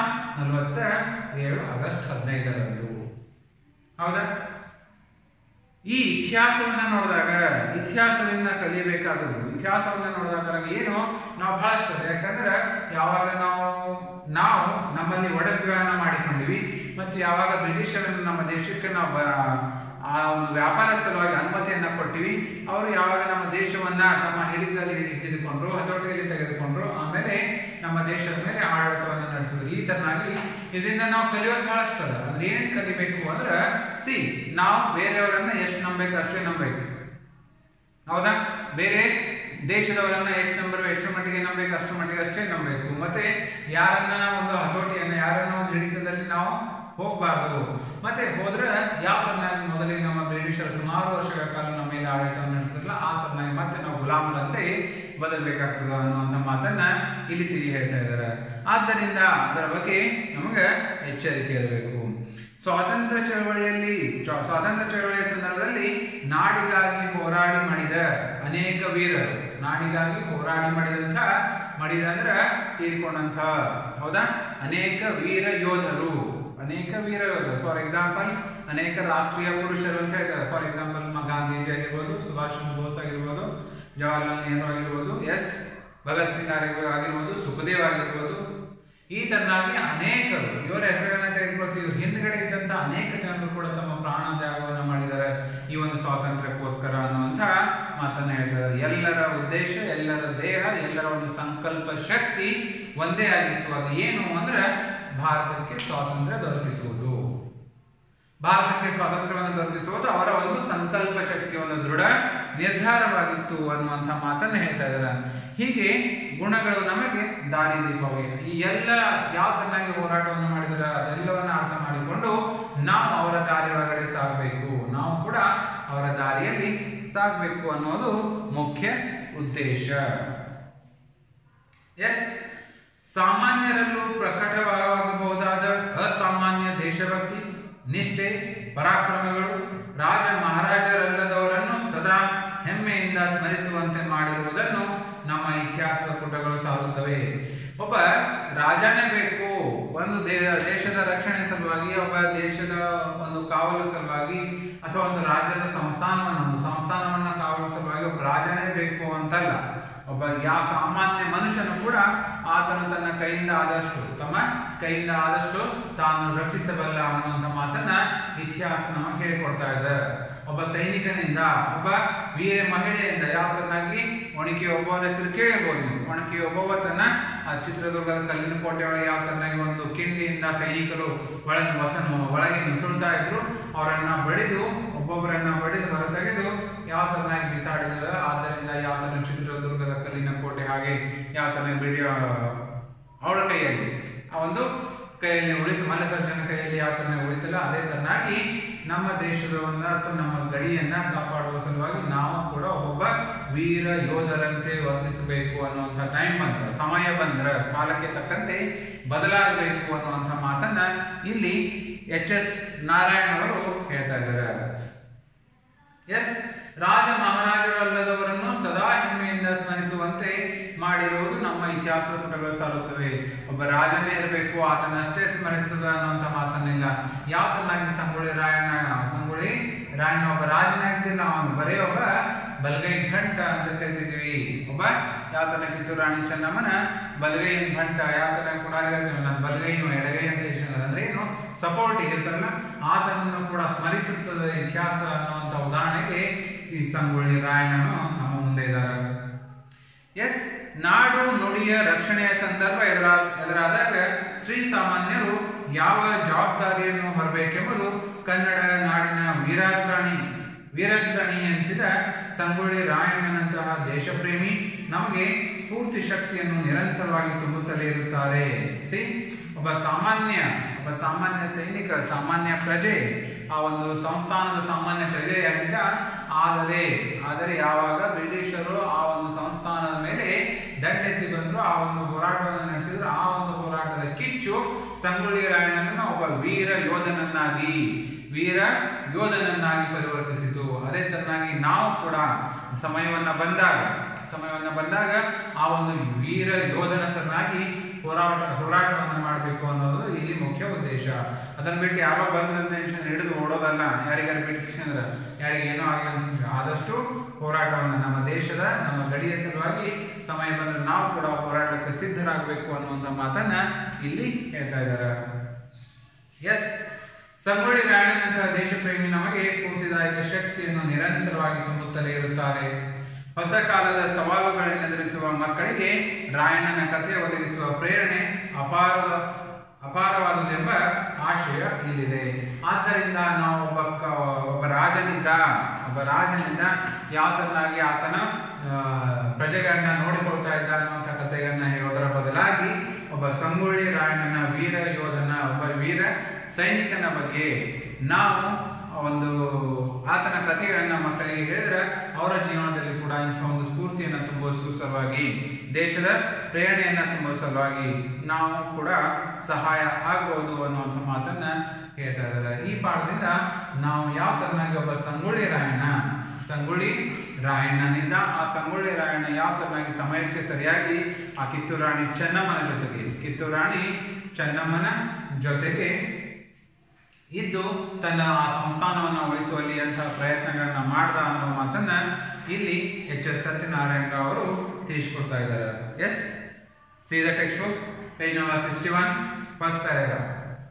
1947 ಆಗಸ್ಟ್ 15ರಂದು. ಹೌದಾ? ಈ ಇತಿಹಾಸವನ್ನ ನೋಡಿದಾಗ ಇತಿಹಾಸದಿಂದ ಕಲಿಯಬೇಕಾದದ್ದು ಇತಿಹಾಸವನ್ನ ನೋಡಿದಾಗ ನಮಗೆ ಏನು ನಾವು ಬಹಳಷ್ಟು ಯಾಕಂದ್ರೆ ಯಾವಾಗ ನಾವು ನಮ್ಮಲ್ಲಿ ಒಡಕುಗಳನ್ನ ಮಾಡಿಕೊಂಡಿವಿ ಮತ್ತು ಯಾವಾಗ ಬ್ರಿಟಿಷರನ್ನು ನಮ್ಮ ದೇಶಕ್ಕೆ ನಾವು ಆ ಒಂದು ವ್ಯಾಪಾರ ಸಲುವಾಗಿ ಅನುಮತಿಯನ್ನ ಕೊಟ್ಟಿವಿ, ಅವರು ಯಾವಾಗ ನಮ್ಮ ದೇಶವನ್ನ ತಮ್ಮ ಹಿಡಿತದಲ್ಲಿ ಹಿಡಿದುಕೊಂಡ್ರು, ಹತೋಟಿಯಲ್ಲಿ ತೆಗೆದುಕೊಂಡ್ರು, ಆಮೇಲೆ ನಮ್ಮ ದೇಶದ ಮೇಲೆ ಆಡಳಿತವನ್ನು ನಡೆಸಿದ್ರು. ಈ ತರನಾಗಿ ಇದರಿಂದ ನಾವು ಕಲಿಯೋದು ಬಹಳಷ್ಟು ಅದ. ಅಂದ್ರೆ ಏನ್ ಕಲಿಬೇಕು ಅಂದ್ರೆ ನಾವು ಬೇರೆಯವರನ್ನ ಎಷ್ಟು ನಂಬೇಕು ಅಷ್ಟೇ ನಂಬೇಕು, ಹೌದಾ? ಬೇರೆ ದೇಶದವರನ್ನ ಎಷ್ಟು ನಂಬರು ಎಷ್ಟು ಮಟ್ಟಿಗೆ ನಂಬೇಕು ಅಷ್ಟು ಮಟ್ಟಿಗೆ ಅಷ್ಟೇ ನಂಬೇಕು. ಮತ್ತೆ ಯಾರನ್ನ ಒಂದು ಹತೋಟಿಯನ್ನ ಯಾರನ್ನ ಒಂದು ಹಿಡಿತದಲ್ಲಿ ನಾವು ಹೋಗ್ಬಾರ್ದು. ಮತ್ತೆ ಹೋದ್ರೆ ಯಾವ ತರನಾಗಿ ಮೊದಲಿಗೆ ನಮ್ಮ ಬ್ರಿಟಿಷರು ಸುಮಾರು ವರ್ಷಗಳ ಕಾಲ ನಮ್ಮ ಮೇಲೆ ಆಡಳಿತವನ್ನು ನಡೆಸಿದ್ರಲ್ಲ ಆ ತರನಾಗಿ ಮತ್ತೆ ನಾವು ಗುಲಾಮರಂತೆ ಬದಲ್ಬೇಕಾಗ್ತದ ಅನ್ನುವಂಥ ಮಾತನ್ನ ಇಲ್ಲಿ ತಿಳಿ ಹೇಳ್ತಾ ಇದ್ದಾರೆ. ಆದ್ದರಿಂದ ಅದರ ಬಗ್ಗೆ ನಮಗೆ ಎಚ್ಚರಿಕೆ ಇರಬೇಕು. ಸ್ವಾತಂತ್ರ್ಯ ಚಳವಳಿಯ ಸಂದರ್ಭದಲ್ಲಿ ನಾಡಿಗಾಗಿ ಹೋರಾಡಿ ಮಾಡಿದ ಅನೇಕ ವೀರರು, ನಾಡಿಗಾಗಿ ಹೋರಾಡಿ ಮಾಡಿದ ಅಂದ್ರೆ ತೀರ್ಕೊಂಡಂತ, ಹೌದಾ? ಅನೇಕ ವೀರ ಯೋಧರು ಫಾರ್ ಎಕ್ಸಾಂಪಲ್ ಅನೇಕ ರಾಷ್ಟ್ರೀಯ ಪುರುಷರು ಅಂತ ಹೇಳ್ತಾರೆ. ಫಾರ್ ಎಕ್ಸಾಂಪಲ್ ಗಾಂಧೀಜಿ ಆಗಿರ್ಬೋದು, ಸುಭಾಷ್ ಚಂದ್ರ ಬೋಸ್ ಆಗಿರ್ಬೋದು, ಜವಾಹರ್ಲಾಲ್ ನೆಹರು ಆಗಿರ್ಬೋದು, ಭಗತ್ ಸಿಂಗ್ ಆಗಿರ್ಬೋದು, ಸುಖದೇವ್ ಆಗಿರ್ಬೋದು. ಈ ತರನಾಗಿ ಅನೇಕರು ಇವರ ಹೆಸರನ್ನ ತೆಗೆದುಕೊಳ್ತೀವಿ. ಹಿಂದ್ಗಡೆ ಇದ್ದಂತ ಅನೇಕ ಜನರು ಕೂಡ ತಮ್ಮ ಪ್ರಾಣ ತ್ಯಾಗವನ್ನು ಮಾಡಿದ್ದಾರೆ ಈ ಒಂದು ಸ್ವಾತಂತ್ರ್ಯಕ್ಕೋಸ್ಕರ ಅನ್ನುವಂಥ ಮಾತನ್ನ ಹೇಳ್ತಾರೆ. ಎಲ್ಲರ ಉದ್ದೇಶ, ಎಲ್ಲರ ದೇಹ, ಎಲ್ಲರ ಒಂದು ಸಂಕಲ್ಪ ಶಕ್ತಿ ಒಂದೇ ಆಗಿತ್ತು. ಅದು ಏನು ಅಂದ್ರೆ ಭಾರತಕ್ಕೆ ಸ್ವಾತಂತ್ರ್ಯ ದೊರಕಿಸುವುದು. ಭಾರತಕ್ಕೆ ಸ್ವಾತಂತ್ರ್ಯವನ್ನು ದೊರಕಿಸುವುದು ಅವರ ಒಂದು ಸಂಕಲ್ಪ ಶಕ್ತಿ, ಒಂದು ದೃಢ ನಿರ್ಧಾರವಾಗಿತ್ತು ಅನ್ನುವಂಥ ಮಾತನ್ನ ಹೇಳ್ತಾ ಇದ್ದಾರೆ. ಹೀಗೆ ಗುಣಗಳು ನಮಗೆ ದಾರಿದೀಪವೇ. ಈ ಎಲ್ಲ ಯಾವ ತರನಾಗಿ ಹೋರಾಟವನ್ನು ಮಾಡಿದರೆ ಅದೆಲ್ಲವನ್ನ ಅರ್ಥ ಮಾಡಿಕೊಂಡು ನಾವು ಅವರ ದಾರಿ ಒಳಗಡೆ ಸಾಗಬೇಕು, ನಾವು ಕೂಡ ಅವರ ದಾರಿಯಲ್ಲಿ ಸಾಗಬೇಕು ಅನ್ನೋದು ಮುಖ್ಯ ಉದ್ದೇಶ. ಸಾಮಾನ್ಯರಲ್ಲೂ ಪ್ರಕಟವಾಗಬಹುದಾದ ಅಸಾಮಾನ್ಯ ದೇಶಭಕ್ತಿ, ನಿಷ್ಠೆ, ಪರಾಕ್ರಮಗಳು ರಾಜ ಮಹಾರಾಜರಲ್ಲದವರನ್ನು ಸದಾ ಹೆಮ್ಮೆಯಿಂದ ಸ್ಮರಿಸುವಂತೆ ಮಾಡಿರುವುದನ್ನು ನಮ್ಮ ಇತಿಹಾಸದ ಪುಟಗಳು ಸಾರುತ್ತವೆ. ಒಬ್ಬ ರಾಜನೇ ಬೇಕು, ಒಂದು ದೇಶದ ರಕ್ಷಣೆ ಸಲುವಾಗಿ, ಒಬ್ಬ ದೇಶದ ಒಂದು ಕಾವಲು ಸಲುವಾಗಿ, ಅಥವಾ ಒಂದು ರಾಜ್ಯದ ಸಂಸ್ಥಾನವನ್ನ ಕಾವಲು ಸಲುವಾಗಿ ಒಬ್ಬ ರಾಜನೇ ಬೇಕು ಅಂತಲ್ಲ. ಒಬ್ಬ ಯಾವ ಸಾಮಾನ್ಯ ಮನುಷ್ಯನು ಕೂಡ ಆತನು ತನ್ನ ಕೈಯಿಂದ ಆದಷ್ಟು ತಾನು ರಕ್ಷಿಸಬಲ್ಲ ಅನ್ನುವಂಥ ಮಾತನ್ನ ಇತಿಹಾಸ ನಮಗೆ ಹೇಳಿಕೊಡ್ತಾ ಇದೆ. ಒಬ್ಬ ಸೈನಿಕನಿಂದ, ಒಬ್ಬ ವೀರ ಮಹಿಳೆಯಿಂದ ಯಾವ ತರನಾಗಿ ಒಣಕಿ ಒಬ್ಬವರ ಹೆಸರು ಕೇಳಬಹುದು. ಒಣಕಿ ಒಬ್ಬವ ತನ್ನ ಚಿತ್ರದುರ್ಗದ ಕಲ್ಲಿನ ಕೋಟೆ ಒಳಗೆ ಯಾವ ತರನಾಗಿ ಒಂದು ಕಿಂಡಿಯಿಂದ ಸೈನಿಕರು ಒಳಗೆ ನುಸುಳ್ತಾ ಇದ್ರು. ಅವರನ್ನ ಒಬ್ಬೊಬ್ಬರನ್ನ ಬಡಿದು ಹೊರತೆಗೆದು ಯಾವ ತರನಾಗಿ ಬಿಸಾಡಿದ್ರು. ಆದ್ದರಿಂದ ಯಾವ ತರ ಚಿತ್ರದುರ್ಗದ ಕಲ್ಲಿನ ಕೋಟೆ ಹಾಗೆ ಯಾವ ತರನಾಗಿ ಅವಳ ಕೈಯಲ್ಲಿ ಆ ಒಂದು ಕೈಯಲ್ಲಿ ಉಳಿತು, ಮಲ್ಲಸರ್ಜನ ಕೈಯಲ್ಲಿ ಯಾವ ತರನಾಗಿ ಉಳಿತಲ್ಲ, ಅದೇ ತರನಾಗಿ ನಮ್ಮ ದೇಶದ ಅಥವಾ ನಮ್ಮ ಗಡಿಯನ್ನ ಕಾಪಾಡುವ ಸಲುವಾಗಿ ನಾವು ಕೂಡ ಒಬ್ಬೊಬ್ಬ ವೀರ ಯೋಧರಂತೆ ವರ್ತಿಸಬೇಕು ಅನ್ನುವಂಥ ಟೈಮ್ ಬಂದ್ರೆ, ಸಮಯ ಬಂದ್ರೆ ಕಾಲಕ್ಕೆ ತಕ್ಕಂತೆ ಬದಲಾಗಬೇಕು ಅನ್ನುವಂಥ ಮಾತನ್ನ ಇಲ್ಲಿ ಎಚ್.ಎಸ್. ನಾರಾಯಣ್ ಅವರು ಹೇಳ್ತಾ ಇದ್ದಾರೆ. ರಾಜ ಮಹಾರಾಜರಲ್ಲದವರನ್ನು ಸದಾ ಹೆಮ್ಮೆಯಿಂದ ಸ್ಮರಿಸುವಂತೆ ಮಾಡಿರುವುದು ನಮ್ಮ ಇತಿಹಾಸದ ಪುಟಗಳು ಸಾರುತ್ತವೆ. ಒಬ್ಬ ರಾಜನೇ ಇರಬೇಕು, ಆತನಷ್ಟೇ ಸ್ಮರಿಸ್ತದ ಅನ್ನುವಂಥ ಮಾತನ್ನಿಲ್ಲ. ಯಾವ ತರನಾಗಿ ಸಂಗೊಳ್ಳಿ ರಾಯಣ್ಣ ಒಬ್ಬ ರಾಜನಾಗಿದ್ದಿಲ್ಲ, ಅವನು ಬರೀ ಒಬ್ಬ ಬಲಗೈ ಭಂಟ ಅಂತ ಕರಿತಿದ್ವಿ. ಒಬ್ಬ ಯಾವ ತರ ಕಿತ್ತೂರು ರಾಣಿ ಚೆನ್ನಮ್ಮನ ಬಲಗೈ ಭಂಟ, ಯಾವ ತರ ಕೂಡ ನಾನು ಬಲಗೈನು ಎಡಗೈ ಅಂತ ಅಂದ್ರೆ ಏನು ಸಪೋರ್ಟ್ ಇರ್ತಾರಲ್ಲ, ಆತನನ್ನು ಕೂಡ ಸ್ಮರಿಸುತ್ತದೆ ಇತಿಹಾಸ ಅನ್ನುವಂಥ ಉದಾಹರಣೆಗೆ ಈ ಸಂಗೊಳ್ಳಿ ರಾಯಣ್ಣನು ನಮ್ಮ ಮುಂದೆ ಇದ್ದಾರೆ. ನಾಡು ನುಡಿಯ ರಕ್ಷಣೆಯ ಸಂದರ್ಭ ಎದುರಾದಾಗ ಶ್ರೀಸಾಮಾನ್ಯರು ಯಾವ ಜವಾಬ್ದಾರಿಯನ್ನು ಹೊರಬೇಕೆಂಬುದು ಕನ್ನಡ ನಾಡಿನ ವೀರಾಗ್ರಣಿ ಎನಿಸಿದ ಸಂಗೊಳ್ಳಿ ರಾಯಣ್ಣನಂತಹ ದೇಶಪ್ರೇಮಿ ನಮಗೆ ಸ್ಫೂರ್ತಿ ಶಕ್ತಿಯನ್ನು ನಿರಂತರವಾಗಿ ತುಂಬುತ್ತಲೇ ಇರುತ್ತಾರೆ. ಒಬ್ಬ ಸಾಮಾನ್ಯ ಸೈನಿಕ, ಸಾಮಾನ್ಯ ಪ್ರಜೆ, ಆ ಒಂದು ಸಂಸ್ಥಾನದ ಸಾಮಾನ್ಯ ಪ್ರಜೆಯಾಗಿದ್ದ. ಆದರೆ ಯಾವಾಗ ಬ್ರಿಟಿಷರು ಆ ಒಂದು ಸಂಸ್ಥಾನದ ಮೇಲೆ ದಂಡೆತ್ತಿ ಬಂದ್ರು, ಆ ಒಂದು ಹೋರಾಟವನ್ನು ನಡೆಸಿದ್ರು, ಆ ಒಂದು ಹೋರಾಟದ ಕಿಚ್ಚು ಸಂಗೊಳ್ಳಿ ರಾಯಣ್ಣನನ್ನು ಒಬ್ಬ ವೀರ ಯೋಧನನ್ನಾಗಿ ಪರಿವರ್ತಿಸಿತು. ಅದೇ ತರನಾಗಿ ನಾವು ಕೂಡ ಸಮಯವನ್ನ ಬಂದಾಗ ಆ ಒಂದು ವೀರ ಯೋಧನ ತರನಾಗಿ ಹೋರಾಟವನ್ನು ಮಾಡಬೇಕು ಅನ್ನೋದು ಇಲ್ಲಿ ಮುಖ್ಯ ಉದ್ದೇಶ. ಅದನ್ನ ಬಿಟ್ಟು ಯಾರೋ ಬಂದ್ರೆ ಹಿಡಿದು ಓಡೋದಲ್ಲ, ಯಾರಿಗಾರು ಬಿಟ್ಟು ಯಾರಿಗೆ ಏನೋ ಆಗಲ್ಲ ಅಂತ ಆದಷ್ಟು ಹೋರಾಟವನ್ನು ನಮ್ಮ ದೇಶದ ನಮ್ಮ ಗಡಿಯ ಸಲುವಾಗಿ ಸಮಯ ಬಂದ್ರೆ ನಾವು ಕೂಡ ಹೋರಾಟಕ್ಕೆ ಸಿದ್ಧರಾಗಬೇಕು ಅನ್ನುವಂಥ ಮಾತನ್ನ ಇಲ್ಲಿ ಹೇಳ್ತಾ ಇದ್ದಾರೆ. ಎಸ್, ಸಂಗೊಳ್ಳಿ ರಾಯಣ್ಣನಂತಹ ದೇಶಪ್ರೇಮಿ ನಮಗೆ ಸ್ಫೂರ್ತಿದಾಯಕ ಶಕ್ತಿಯನ್ನು ನಿರಂತರವಾಗಿ ತುಂಬುತ್ತಲೇ ಇರುತ್ತಾರೆ. ಹೊಸ ಕಾಲದ ಸವಾಲುಗಳನ್ನು ಎದುರಿಸುವ ಮಕ್ಕಳಿಗೆ ರಾಯಣ್ಣನ ಕಥೆ ಒದಗಿಸುವ ಪ್ರೇರಣೆ ಅಪಾರವಾದುದೆಂಬ ಆಶಯ ಇಲ್ಲಿದೆ. ಆದ್ದರಿಂದ ನಾವು ಒಬ್ಬ ರಾಜನಿಂದ ಯಾವ ತರನಾಗಿ ಆತನ ಪ್ರಜೆಗಳನ್ನ ನೋಡಿಕೊಳ್ತಾ ಇದ್ದ ಅನ್ನುವಂಥ ಕಥೆಯನ್ನ ಹೇಳೋದರ ಬದಲಾಗಿ ಒಬ್ಬ ಸಂಗೊಳ್ಳಿ ರಾಯಣ್ಣನ ವೀರ ಯೋಧನ, ಒಬ್ಬ ವೀರ ಸೈನಿಕನ ಬಗ್ಗೆ ನಾವು ಒಂದು ಆತನ ಕಥೆಗಳನ್ನ ಮಕ್ಕಳಿಗೆ ಹೇಳಿದ್ರೆ ಅವರ ಜೀವನದಲ್ಲಿ ಕೂಡ ಇಂಥ ಒಂದು ಸ್ಫೂರ್ತಿಯನ್ನು ತುಂಬುವ ಸಲುವಾಗಿ, ದೇಶದ ಪ್ರೇರಣೆಯನ್ನ ತುಂಬುವ ಸಲುವಾಗಿ ನಾವು ಕೂಡ ಸಹಾಯ ಆಗಬಹುದು ಅನ್ನುವಂಥ ಮಾತನ್ನ ಹೇಳ್ತಾ ಇದ್ದಾರೆ. ಈ ಪಾಠದಿಂದ ನಾವು ಯಾವ ತರನಾಗಿ ಒಬ್ಬ ಸಂಗೊಳ್ಳಿ ರಾಯಣ್ಣನಿಂದ ಆ ಸಂಗೊಳ್ಳಿ ರಾಯಣ್ಣ ಯಾವ ತರನಾಗಿ ಸಮಯಕ್ಕೆ ಸರಿಯಾಗಿ ಆ ಕಿತ್ತೂರು ರಾಣಿ ಚೆನ್ನಮ್ಮನ ಜೊತೆಗೆ ಇದ್ದು ತನ್ನ ಆ ಸಂಸ್ಥಾನವನ್ನು ಉಳಿಸುವಲ್ಲಿ ಅಂತ ಪ್ರಯತ್ನಗಳನ್ನ ಮಾಡ್ದ ಅನ್ನೋ ಮಾತನ್ನ ಇಲ್ಲಿ H.S. ಸತ್ಯನಾರಾಯಣ ಅವರು ತಿಳಿಸಿಕೊಡ್ತಾ ಇದ್ದಾರೆ. Yes, see the textbook, page number 61, first paragraph.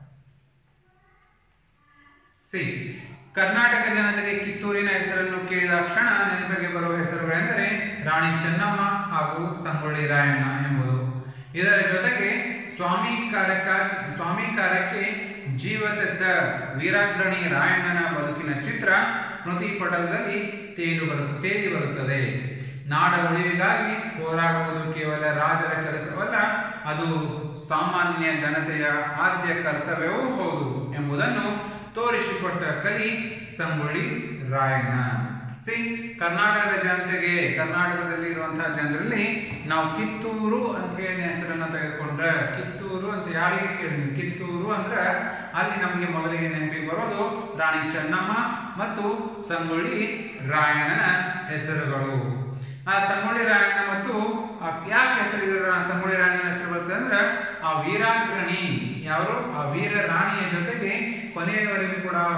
See, Karnataka ಜನತೆಗೆ ಕಿತ್ತೂರಿನ ಹೆಸರನ್ನು ಕೇಳಿದ ಕ್ಷಣ ನೆನಪಿಗೆ ಬರುವ ಹೆಸರುಗಳೆಂದರೆ ರಾಣಿ ಚೆನ್ನಮ್ಮ ಹಾಗೂ ಸಂಗೊಳ್ಳಿ ರಾಯಣ್ಣ ಎಂಬುದು. ಇದರ ಜೊತೆಗೆ ಸ್ವಾಮಿ ಕಾರ್ಯಕ್ಕೆ ಜೀವತೆತ್ತ ವೀರಾಗ್ರಣಿ ರಾಯಣ್ಣನ ಬದುಕಿನ ಚಿತ್ರ ಸ್ಮೃತಿ ಪಟಲದಲ್ಲಿ ತೇಲಿ ಬರುತ್ತದೆ. ನಾಡ ಉಳಿವಿಗಾಗಿ ಹೋರಾಡುವುದು ಕೇವಲ ರಾಜರ ಕೆಲಸವಲ್ಲ, ಅದು ಸಾಮಾನ್ಯ ಜನತೆಯ ಆದ್ಯ ಕರ್ತವ್ಯವೂ ಹೌದು ಎಂಬುದನ್ನು ತೋರಿಸಿಕೊಟ್ಟ ಕಲಿ ಸಂಗೊಳ್ಳಿ ರಾಯಣ್ಣ. ಸಿ, ಕರ್ನಾಟಕದ ಜನತೆಗೆ, ಕರ್ನಾಟಕದಲ್ಲಿ ಇರುವಂತಹ ಜನರಲ್ಲಿ ನಾವು ಕಿತ್ತೂರು ಅಂತ ಹೇಳಿ ಹೆಸರನ್ನ ತೆಗೆದುಕೊಂಡ್ರೆ, ಕಿತ್ತೂರು ಅಂತ ಯಾರಿಗೆ ಕೇಳಿ, ಕಿತ್ತೂರು ಅಂದ್ರೆ ಅಲ್ಲಿ ನಮಗೆ ಮೊದಲಿಗೆ ನೆನಪಿಗೆ ಬರೋದು ರಾಣಿ ಚೆನ್ನಮ್ಮ ಮತ್ತು ಸಂಗೊಳ್ಳಿ ರಾಯಣ್ಣನ ಹೆಸರುಗಳು. ಆ ಸಂಗೊಳ್ಳಿ ರಾಯಣ್ಣ ಮತ್ತು ಯಾಕೆ ಹೆಸರು ಸಂಗೊಳ್ಳಿ ರಾಯಣ್ಣನ ಹೆಸರು ಬರ್ತದೆ ಅಂದ್ರೆ ಆ ವೀರಾಗ್ರಣಿ ಯಾರು, ಆ ವೀರ ರಾಣಿಯ ಜೊತೆಗೆ ಕೊನೆಯವರೆಗೂ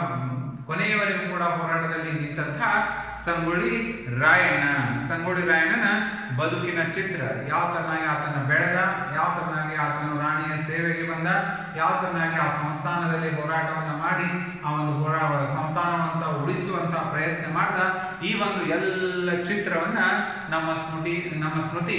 ಕೂಡ ಹೋರಾಟದಲ್ಲಿ ನಿಂತಹ ಸಂಗೊಳ್ಳಿ ರಾಯಣ್ಣನ ಬದುಕಿನ ಚಿತ್ರ, ಯಾವ ತರನಾಗಿ ಆತನ ಬೆಳೆದ, ಯಾವ ತರನಾಗಿ ಆತನು ರಾಣಿಯ ಸೇವೆಗೆ ಬಂದ, ಯಾವ ತರನಾಗಿ ಆ ಸಂಸ್ಥಾನದಲ್ಲಿ ಹೋರಾಟವನ್ನ ಮಾಡಿ ಆ ಒಂದು ಸಂಸ್ಥಾನವಂತ ಉಳಿಸುವಂತಹ ಪ್ರಯತ್ನ ಮಾಡ್ದ, ಈ ಒಂದು ಎಲ್ಲ ಚಿತ್ರವನ್ನ ನಮ್ಮ ಸ್ಮೃತಿ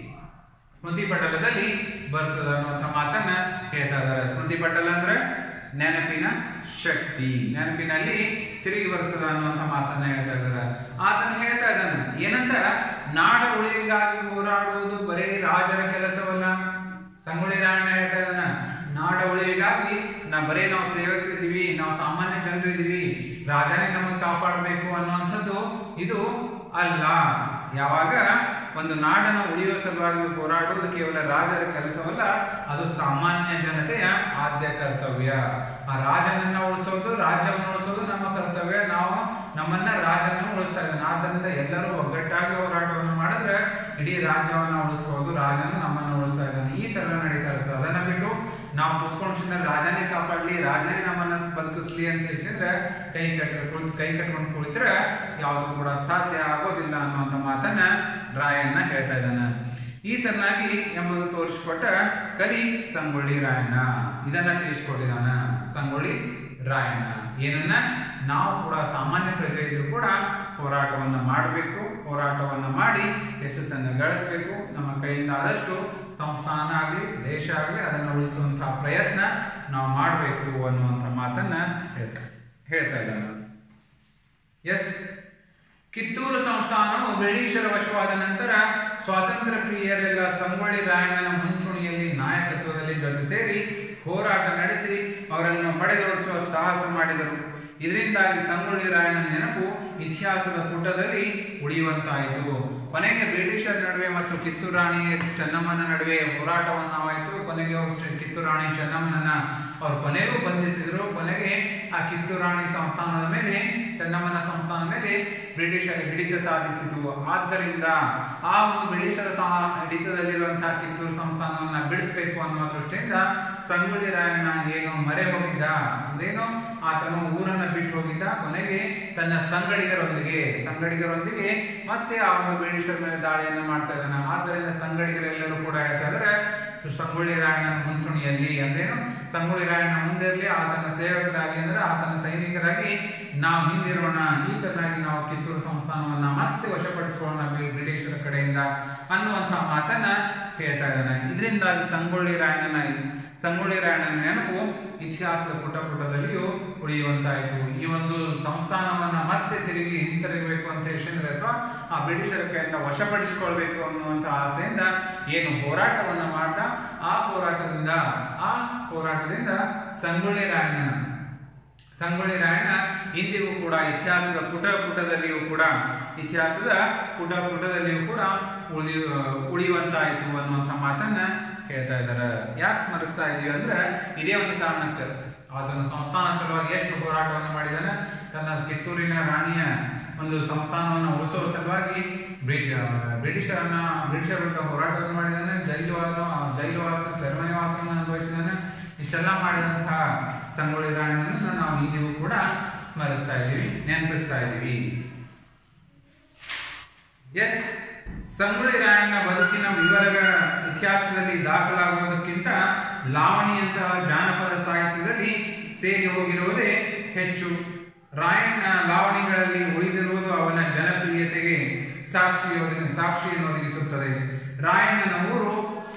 ಪಟಲದಲ್ಲಿ ಬರ್ತದ ಅನ್ನುವಂಥ ಮಾತನ್ನ ಹೇಳ್ತಾ ಇದ್ದಾರೆ. ಸ್ಮೃತಿ ಪಟಲ ಅಂದ್ರೆ ನೆನಪಿನ ಶಕ್ತಿ, ನೆನಪಿನಲ್ಲಿ ತಿರುಗಿ ಬರ್ತದ ಅನ್ನುವಂಥ ಮಾತನ್ನ ಹೇಳ್ತಾ ಇದ್ದಾರೆ. ಆತನ ಹೇಳ್ತಾ ಇದ್ದಾನೆ ಏನಂತ, ನಾಡ ಉಳಿವಿಗಾಗಿ ಹೋರಾಡುವುದು ಬರೀ ರಾಜರ ಕೆಲಸವಲ್ಲ. ಸಂಗೊಳ್ಳಿ ರಾಯಣ್ಣ ಹೇಳ್ತಾ ಇದ್ದಾನ, ನಾಡ ಉಳಿವಿಗಾಗಿ ನಾವು ಸೇವಕರಿದ್ದೀವಿ, ನಾವು ಸಾಮಾನ್ಯ ಜನರಿದ್ದೀವಿ, ರಾಜನೇ ನಮ್ಮನ್ನು ಕಾಪಾಡಬೇಕು ಅನ್ನುವಂಥದ್ದು ಇದು ಅಲ್ಲ. ಯಾವಾಗ ಒಂದು ನಾಡನ್ನು ಉಳಿಯುವ ಸಲುವಾಗಿ ಹೋರಾಡುವುದು ಕೇವಲ ರಾಜರ ಕೆಲಸವಲ್ಲ, ಅದು ಸಾಮಾನ್ಯ ಜನತೆಯ ಆದ್ಯ ಕರ್ತವ್ಯ. ಆ ರಾಜನನ್ನ ಉಳಿಸೋದು, ರಾಜ್ಯವನ್ನು ಉಳಿಸೋದು ನಮ್ಮ ಕರ್ತವ್ಯ. ನಾವು ನಮ್ಮನ್ನ ರಾಜನನ್ನು ಉಳಿಸ್ತಾ ಇದ್ದಾನೆ. ಆದ್ದರಿಂದ ಎಲ್ಲರೂ ಒಗ್ಗಟ್ಟಾಗಿ ಹೋರಾಟವನ್ನು ಮಾಡಿದ್ರೆ ಇಡೀ ರಾಜ್ಯವನ್ನ ಉಳಿಸ್ಬೋದು, ರಾಜನು ನಮ್ಮನ್ನು ಉಳಿಸ್ತಾ ಇದ್ದಾನೆ. ಈ ತರ ನಡೀತಾ ಇರ್ತದೆ. ಅದನ್ನ ಬಿಟ್ಟು ನಾವು ಕುತ್ಕೊಂಡು ರಾಜನೇ ಕಾಪಾಡ್ಲಿ, ರಾಜನೇ ನಮ್ಮನ್ನ ಬದುಕಿಸ್ಲಿ ಅಂತ ಹೇಳಿದ್ರೆ ಕೈ ಕಟ್ಕೊಂಡು ಕುಳಿತರೆ ಯಾವುದು ಕೂಡ ಸಾಧ್ಯ ಆಗೋದಿಲ್ಲ ಅನ್ನುವಂಥ ಮಾತನ್ನ ರಾಯಣ್ಣ ಹೇಳ್ತಾ ಇದ್ದಾನೆ. ಈ ತರನಾಗಿ ಎಂಬುದು ತೋರಿಸಿಕೊಟ್ಟ ಕಲಿ ಸಂಗೊಳ್ಳಿ ರಾಯಣ್ಣ. ಇದನ್ನ ತಿಳಿಸ್ಕೊಟ್ಟಿದ್ದಾನ ಸಂಗೊಳ್ಳಿ ರಾಯಣ್ಣ. ಏನನ್ನ, ನಾವು ಕೂಡ ಸಾಮಾನ್ಯ ಪ್ರಜೆ ಇದ್ರೂ ಕೂಡ ಹೋರಾಟವನ್ನ ಮಾಡಬೇಕು, ಹೋರಾಟವನ್ನ ಮಾಡಿ ಯಶಸ್ಸನ್ನು ಗಳಿಸಬೇಕು. ನಮ್ಮ ಕೈಯಿಂದ ಆದಷ್ಟು ಸಂಸ್ಥಾನ ಆಗಲಿ, ದೇಶ ಆಗಲಿ, ಅದನ್ನು ಉಳಿಸುವಂತಹ ಪ್ರಯತ್ನ ನಾವು ಮಾಡಬೇಕು ಅನ್ನುವಂಥ ಮಾತನ್ನ ಹೇಳ್ತಾ ಇದ್ದಾನೆ. ಎಸ್, ಕಿತ್ತೂರು ಸಂಸ್ಥಾನವು ಬ್ರಿಟಿಷರ ವಶವಾದ ನಂತರ ಸ್ವಾತಂತ್ರ್ಯ ಪ್ರಿಯರೆಲ್ಲ ಸಂಗೊಳ್ಳಿ ರಾಯಣ್ಣನ ಮುಂಚೂಣಿಯಲ್ಲಿ ನಾಯಕತ್ವದಲ್ಲಿ ಜೊತೆ ಸೇರಿ ಹೋರಾಟ ನಡೆಸಿ ಅವರನ್ನು ಪಡೆದೋಡಿಸುವ ಸಾಹಸ ಮಾಡಿದರು. ಇದರಿಂದಾಗಿ ಸಂಗೊಳ್ಳಿ ರಾಯಣ್ಣನ ನೆನಪು ಇತಿಹಾಸದ ಪುಟದಲ್ಲಿ ಉಳಿಯುವಂತಾಯಿತು. ಕೊನೆಗೆ ಬ್ರಿಟಿಷರ ನಡುವೆ ಮತ್ತು ಕಿತ್ತೂರು ರಾಣಿ ಚೆನ್ನಮ್ಮನ ನಡುವೆ ಹೋರಾಟವನ್ನಾಯಿತು. ಕೊನೆಗೆ ಕಿತ್ತೂರು ರಾಣಿ ಚೆನ್ನಮ್ಮನನ್ನ ಅವರು ಕೊನೆಗೂ ಬಂಧಿಸಿದ್ರು. ಕೊನೆಗೆ ಆ ಕಿತ್ತೂರು ರಾಣಿ ಸಂಸ್ಥಾನದ ಮೇಲೆ, ಚೆನ್ನಮ್ಮನ ಸಂಸ್ಥಾನದ ಮೇಲೆ ಬ್ರಿಟಿಷರ ಹಿಡಿತ ಸಾಧಿಸಿತು. ಆದ್ದರಿಂದ ಆ ಒಂದು ಬ್ರಿಟಿಷರ ಹಿಡಿತದಲ್ಲಿರುವಂತಹ ಕಿತ್ತೂರು ಸಂಸ್ಥಾನವನ್ನ ಬಿಡಿಸಬೇಕು ಅನ್ನುವ ದೃಷ್ಟಿಯಿಂದ ಸಂಗೊಳ್ಳಿ ರಾಯಣ್ಣ ಏನು ಮರೆ ಹೋಗಿದ್ದ ಅಂದ್ರೇನು, ಆತನು ಊರನ್ನ ಬಿಟ್ಟು ಹೋಗಿದ್ದ, ಕೊನೆಗೆ ತನ್ನ ಸಂಗಡಿಗರೊಂದಿಗೆ ಮತ್ತೆ ಆ ಒಂದು ಬ್ರಿಟಿಷರ ಮೇಲೆ ದಾಳಿಯನ್ನು ಮಾಡ್ತಾ ಇದ್ದಾನೆ. ಆದ್ದರಿಂದ ಸಂಗಡಿಗರೆಲ್ಲರೂ ಕೂಡ ಹೇಳ್ತಾ ಇದ್ದಾರೆ ಸಂಗೊಳ್ಳಿ ರಾಯಣ್ಣನ ಮುಂಚೂಣಿಯಲ್ಲಿ ಅಂದ್ರೇನು, ಸಂಗೊಳ್ಳಿ ರಾಯಣ್ಣ ಮುಂದೆ ಇರಲಿ, ಆತನ ಸೇವಕರಾಗಿ ಅಂದ್ರೆ ಆತನ ಸೈನಿಕರಾಗಿ ನಾವು ಹಿಂದಿರೋಣ, ಈ ತರನಾಗಿ ನಾವು ಕಿತ್ತೂರು ಸಂಸ್ಥಾನವನ್ನ ಮತ್ತೆ ವಶಪಡಿಸಿಕೊಳ್ಳೋಣ ಬ್ರಿಟಿಷರ ಕಡೆಯಿಂದ ಅನ್ನುವಂತಹ ಮಾತನ್ನ ಹೇಳ್ತಾ ಇದ್ದಾನೆ. ಇದರಿಂದಾಗಿ ಸಂಗೊಳ್ಳಿ ರಾಯಣ್ಣನ ನೆನಪು ಇತಿಹಾಸದ ಪುಟದಲ್ಲಿಯೂ ಉಳಿಯುವಂತಾಯಿತು. ಈ ಒಂದು ಸಂಸ್ಥಾನವನ್ನ ಮತ್ತೆ ಹಿಂತಿರುಗಬೇಕು ಅಂತ ಹೇಳಿದ್ರೆ ಅಥವಾ ಆ ಬ್ರಿಟಿಷರ ಕೈಯಿಂದ ವಶಪಡಿಸಿಕೊಳ್ಬೇಕು ಅನ್ನುವಂತಹ ಆಸೆಯಿಂದ ಏನು ಹೋರಾಟವನ್ನ ಮಾಡ್ದ, ಆ ಹೋರಾಟದಿಂದ ಸಂಗೊಳ್ಳಿ ರಾಯಣ್ಣ ಇಂದಿಗೂ ಕೂಡ ಇತಿಹಾಸದ ಪುಟದಲ್ಲಿಯೂ ಕೂಡ ಉಳಿಯುವಂತಾಯಿತು ಅನ್ನುವಂಥ ಮಾತನ್ನ ಹೇಳ್ತಾ ಇದ್ದಾರೆ. ಯಾಕೆ ಸ್ಮರಿಸ್ತಾ ಇದೀವಿ ಅಂದ್ರೆ ಇದೇ ಒಂದು ಕಾರಣಕ್ಕೆ ಆತನ ಸಂಸ್ಥಾನ ಸಲುವಾಗಿ ಎಷ್ಟು ಹೋರಾಟವನ್ನು ಮಾಡಿದಾನೆ. ತನ್ನ ಕಿತ್ತೂರಿನ ರಾಣಿಯ ಒಂದು ಸಂಸ್ಥಾನವನ್ನು ಉಳಿಸುವ ಸಲುವಾಗಿ ಬ್ರಿಟಿಷರ ವಿರುದ್ಧ ಹೋರಾಟವನ್ನು ಮಾಡಿದಾನೆ. ಜೈಲುವಾಸ ಸೆರೆಮನೆವಾಸವನ್ನು ಅನುಭವಿಸಿದಾನೆ. ಇಷ್ಟೆಲ್ಲ ಮಾಡಿದಂತಹ ಸಂಗೊಳ್ಳಿ ರಾಯಣ್ಣನನ್ನ ನಾವು ಇಂದಿಗೂ ಕೂಡ ಸ್ಮರಿಸ್ತಾ ಇದ್ದೀವಿ, ನೆನಪಿಸ್ತಾ ಇದ್ದೀವಿ. ಸಂಗೊಳ್ಳಿ ರಾಯಣ್ಣ ಬದುಕಿನ ವಿವರಗಳ ಇತಿಹಾಸದಲ್ಲಿ ದಾಖಲಾಗುವುದಕ್ಕಿಂತ ಲಾವಣಿಯಂತಹ ಜಾನಪದ ಸಾಹಿತ್ಯದಲ್ಲಿ ಸೇರಿ ಹೋಗಿರುವುದೇ ಹೆಚ್ಚು. ರಾಯಣ್ಣ ಲಾವಣಿಗಳಲ್ಲಿ ಉಳಿದಿರುವುದು ಅವನ ಜನಪ್ರಿಯತೆಗೆ ಸಾಕ್ಷಿಯನ್ನು ಒದಗಿಸುತ್ತದೆ. ರಾಯಣ್ಣನ ಊರು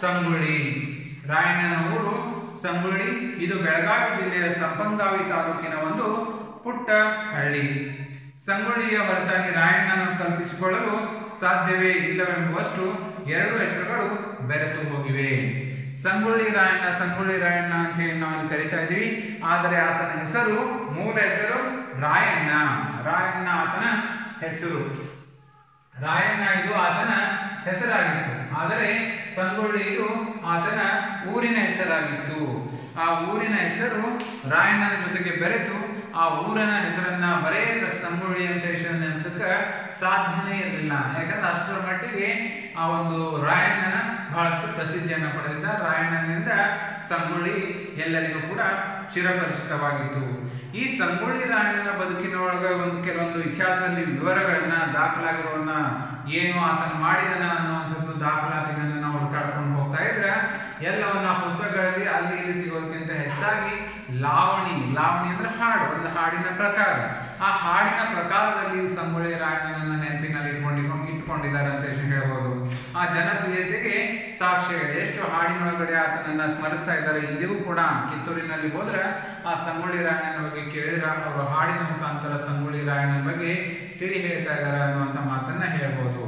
ಸಂಗೊಳ್ಳಿ ಇದು ಬೆಳಗಾವಿ ಜಿಲ್ಲೆಯ ಸಂಪಂಗಾವಿ ತಾಲೂಕಿನ ಒಂದು ಪುಟ್ಟ ಹಳ್ಳಿ. ಸಂಗೊಳ್ಳಿಯ ಹೊರತಾಗಿ ರಾಯಣ್ಣನನ್ನು ಕಲ್ಪಿಸಿಕೊಳ್ಳಲು ಸಾಧ್ಯವೇ ಇಲ್ಲವೆಂಬುವಷ್ಟು ಎರಡು ಹೆಸರುಗಳು ಬೆರೆತು ಹೋಗಿವೆ. ಸಂಗೊಳ್ಳಿ ರಾಯಣ್ಣ ಅಂತ ಹೇಳಿ ನಾವು ಕರಿತಾ ಇದ್ದೀವಿ. ಆದರೆ ಆತನ ಮೂಲ ಹೆಸರು ರಾಯಣ್ಣ ಆತನ ಹೆಸರು. ರಾಯಣ್ಣ ಇದು ಆತನ ಹೆಸರಾಗಿತ್ತು. ಆದರೆ ಸಂಗೊಳ್ಳಿ ಇದು ಆತನ ಊರಿನ ಹೆಸರಾಗಿತ್ತು. ಆ ಊರಿನ ಹೆಸರು ರಾಯಣ್ಣನ ಜೊತೆಗೆ ಬೆರೆತು ಆ ಊರಿನ ಹೆಸರನ್ನ ಬರೇ ಸಂಗೊಳ್ಳಿ ಅಂತ ನೆನೆಸಕ್ಕೆ ಸಾಧ್ಯನೇ ಇರಲಿಲ್ಲ. ಯಾಕಂದ್ರೆ ಅಷ್ಟರ ಮಟ್ಟಿಗೆ ಆ ಒಂದು ರಾಯಣ್ಣನ ಬಹಳಷ್ಟು ಪ್ರಸಿದ್ಧಿಯನ್ನು ಪಡೆದಿದ್ದ. ರಾಯಣ್ಣನಿಂದ ಸಂಗೊಳ್ಳಿ ಎಲ್ಲರಿಗೂ ಕೂಡ ಚಿರಪರಿಚಿತವಾಗಿತ್ತು. ಈ ಸಂಗೊಳ್ಳಿ ರಾಯಣ್ಣನ ಬದುಕಿನ ಒಳಗ ಕೆಲವೊಂದು ಇತಿಹಾಸದಲ್ಲಿ ವಿವರಗಳನ್ನ ದಾಖಲಾಗಿರೋನ್ನ ಏನು ಆತನ ಮಾಡಿದನ ಅನ್ನುವಂಥದ್ದು ದಾಖಲಾತಿಗಳನ್ನ ನಾವು ಹುಡುಕಾಡ್ಕೊಂಡು ಹೋಗ್ತಾ ಇದ್ರೆ ಎಲ್ಲವನ್ನ ಪುಸ್ತಕಗಳಲ್ಲಿ ಅಲ್ಲಿ ಇಲ್ಲಿ ಸಿಗೋದಕ್ಕಿಂತ ಹೆಚ್ಚಾಗಿ ಲಾವಣಿ ಅಂದ್ರೆ ಹಾಡು, ಒಂದು ಹಾಡಿನ ಪ್ರಕಾರ. ಆ ಹಾಡಿನ ಪ್ರಕಾರದಲ್ಲಿ ಸಂಗೊಳ್ಳಿ ರಾಯಣ್ಣನನ್ನ ನೆನಪಿನಲ್ಲಿ ಇಟ್ಕೊಂಡಿದ್ದಾರೆ ಅಂತ ಹೇಳ್ಬೋದು. ಆ ಜನಪ್ರಿಯತೆಗೆ ಸಾಕ್ಷ್ಯಗಳು ಎಷ್ಟು ಹಾಡಿನೊಳಗಡೆ ಆತನನ್ನ ಸ್ಮರಿಸ್ತಾ ಇದ್ದಾರೆ. ಇಂದಿಗೂ ಕೂಡ ಕಿತ್ತೂರಿನಲ್ಲಿ ಹೋದ್ರೆ ಆ ಸಂಗೊಳ್ಳಿ ರಾಯಣ್ಣನ ಬಗ್ಗೆ ಕೇಳಿದ್ರೆ ಅವರು ಹಾಡಿನ ಮುಖಾಂತರ ಸಂಗೊಳ್ಳಿ ರಾಯಣ್ಣನ ಬಗ್ಗೆ ತಿಳಿ ಹೇಳ್ತಾ ಇದ್ದಾರೆ ಅನ್ನುವಂಥ ಮಾತನ್ನ ಹೇಳ್ಬೋದು.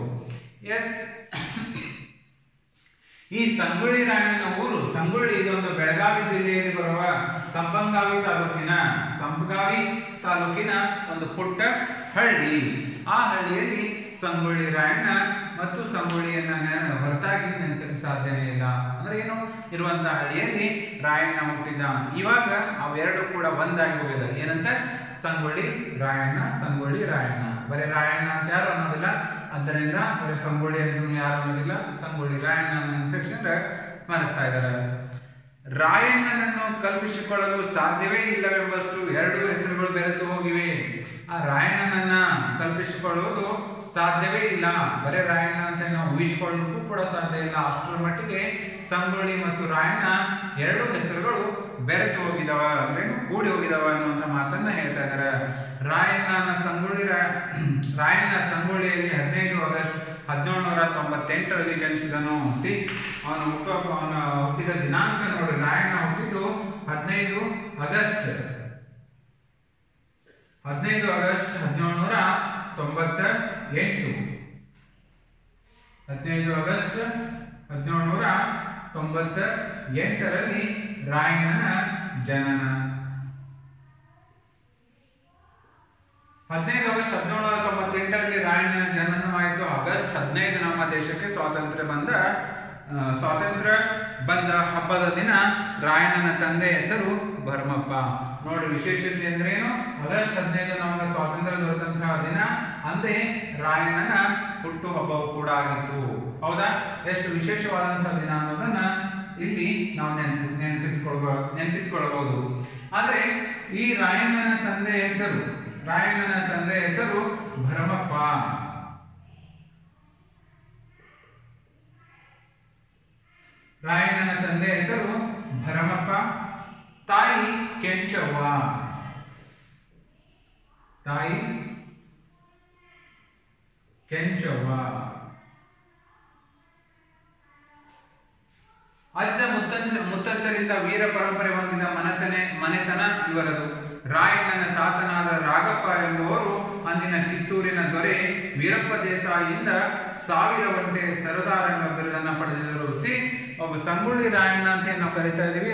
ಈ ಸಂಗೊಳ್ಳಿ ರಾಯಣ್ಣನ ಊರು ಸಂಗೊಳ್ಳಿ ಇದೊಂದು ಬೆಳಗಾವಿ ಜಿಲ್ಲೆಯಲ್ಲಿ ಬರುವ ಸಂಪಂಗಾವಿ ತಾಲೂಕಿನ ಒಂದು ಪುಟ್ಟ ಹಳ್ಳಿ. ಆ ಹಳ್ಳಿಯಲ್ಲಿ ಸಂಗೊಳ್ಳಿ ರಾಯಣ್ಣ ಮತ್ತು ಸಂಗೊಳ್ಳಿಯನ್ನ ಹೊರತಾಗಿ ನೆನೆಸಕ್ಕೆ ಸಾಧ್ಯನೇ ಇಲ್ಲ. ಅಂದ್ರೆ ಏನು, ಇರುವಂತಹ ಹಳ್ಳಿಯಲ್ಲಿ ರಾಯಣ್ಣ ಹುಟ್ಟಿದ. ಇವಾಗ ಅವೆರಡು ಕೂಡ ಒಂದಾಗಿ ಹೋಗಿದೆ. ಏನಂತ ಸಂಗೊಳ್ಳಿ ರಾಯಣ್ಣ. ಬರೀ ರಾಯಣ್ಣ ಅಂತ ಯಾರು ಅನ್ನೋದಿಲ್ಲ. ಆದ್ದರಿಂದ ಬರೀ ಸಂಗೊಳ್ಳಿ ಅಂತ ಯಾರು ಅನ್ನೋದಿಲ್ಲ, ಸಂಗೊಳ್ಳಿ ರಾಯಣ್ಣ ಅಂತ ಹೇಳಿದ್ರೆ ಸ್ಮರಿಸ್ತಾ ಇದ್ದಾರೆ. ರಾಯಣ್ಣನನ್ನು ಕಲ್ಪಿಸಿಕೊಳ್ಳಲು ಸಾಧ್ಯವೇ ಇಲ್ಲವೆಂಬಷ್ಟು ಎರಡು ಹೆಸರುಗಳು ಬೆರೆತು ಹೋಗಿವೆ. ಆ ರಾಯಣ್ಣನನ್ನ ಕಲ್ಪಿಸಿಕೊಳ್ಳುವುದು ಸಾಧ್ಯವೇ ಇಲ್ಲ. ಬರೇ ರಾಯಣ್ಣ ಅಂತ ನಾವು ಊಹಿಸಿಕೊಳ್ಳಲಿಕ್ಕೂ ಕೂಡ ಸಾಧ್ಯ ಇಲ್ಲ. ಅಷ್ಟರ ಮಟ್ಟಿಗೆ ಸಂಗೊಳ್ಳಿ ಮತ್ತು ರಾಯಣ್ಣ ಎರಡು ಹೆಸರುಗಳು ಬೆರೆತು ಹೋಗಿದವ, ಅಂದ್ರೆ ಕೂಡಿ ಹೋಗಿದವ ಅನ್ನುವಂಥ ಮಾತನ್ನ ಹೇಳ್ತಾ ಇದ್ದಾರೆ. ರಾಯಣ್ಣ ಸಂಗೊಳ್ಳಿಯಲ್ಲಿ 15 ಆಗಸ್ಟ್ 1798ರಲ್ಲಿ ಜನಿಸಿದನು. ಅವನು ಹುಟ್ಟಿದ ದಿನಾಂಕ ನೋಡಿ, ರಾಯಣ್ಣ ಹುಟ್ಟಿದ್ದು 15 ಆಗಸ್ಟ್ 1798. 15 ಆಗಸ್ಟ್ 1798ರಲ್ಲಿ ರಾಯಣ್ಣನ ಜನನ. 15 ಆಗಸ್ಟ್ 1798ರಲ್ಲಿ ರಾಯಣ್ಣನ ಜನನವಾಯಿತು. ಆಗಸ್ಟ್ 15 ನಮ್ಮ ದೇಶಕ್ಕೆ ಸ್ವಾತಂತ್ರ್ಯ ಬಂದ ಹಬ್ಬದ ದಿನ ರಾಯಣ್ಣನ ತಂದೆ ಹೆಸರು ಭರ್ಮಪ್ಪ. ನೋಡಿ ವಿಶೇಷತೆ ಅಂದ್ರೆ ಏನು, ಆಗಸ್ಟ್ 15 ನಮಗೆ ಸ್ವಾತಂತ್ರ್ಯ ದೊರೆತಂತಹ ದಿನ. ಅಂದೇ ರಾಯಣ್ಣನ ಹುಟ್ಟು ಹಬ್ಬವು ಕೂಡ ಆಗಿತ್ತು. ಹೌದಾ? ಎಷ್ಟು ವಿಶೇಷವಾದಂತಹ ದಿನ ಅನ್ನೋದನ್ನ ಇಲ್ಲಿ ನಾವು ನೆನಪಿಸಿಕೊಳ್ಳಬಹುದು. ಆದ್ರೆ ಈ ರಾಯಣ್ಣನ ತಂದೆ ಹೆಸರು ಭರಮಪ್ಪ. ರಾಯಣ್ಣನ ತಂದೆ ಹೆಸರು ಭರಮಪ್ಪ, ತಾಯಿ ಕೆಂಚವ್ವ. ಅಜ್ಜ ಮುತ್ತಜ್ಜರಿಂದ ವೀರ ಪರಂಪರೆ ಹೊಂದಿದ ಮನೆತನ ಇವರದು. ರಾಯಣ್ಣನ ತಾತನಾದ ರಾಗಪ್ಪ ಎಂಬುವರು ಅಂದಿನ ಕಿತ್ತೂರಿನ ದೊರೆ ವೀರಪ್ಪ ದೇಸಾಯಿಯಿಂದ 1000 ಒಂಟೆ ಸರದಾರ ಎಂಬ ಬಿರುದನ್ನು ಪಡೆದಿದ್ದರು. ಒಬ್ಬ ಸಂಗೊಳ್ಳಿ ರಾಯಣ್ಣ ಅಂತ ನಾವು ಕರಿತಾ ಇದೀವಿ,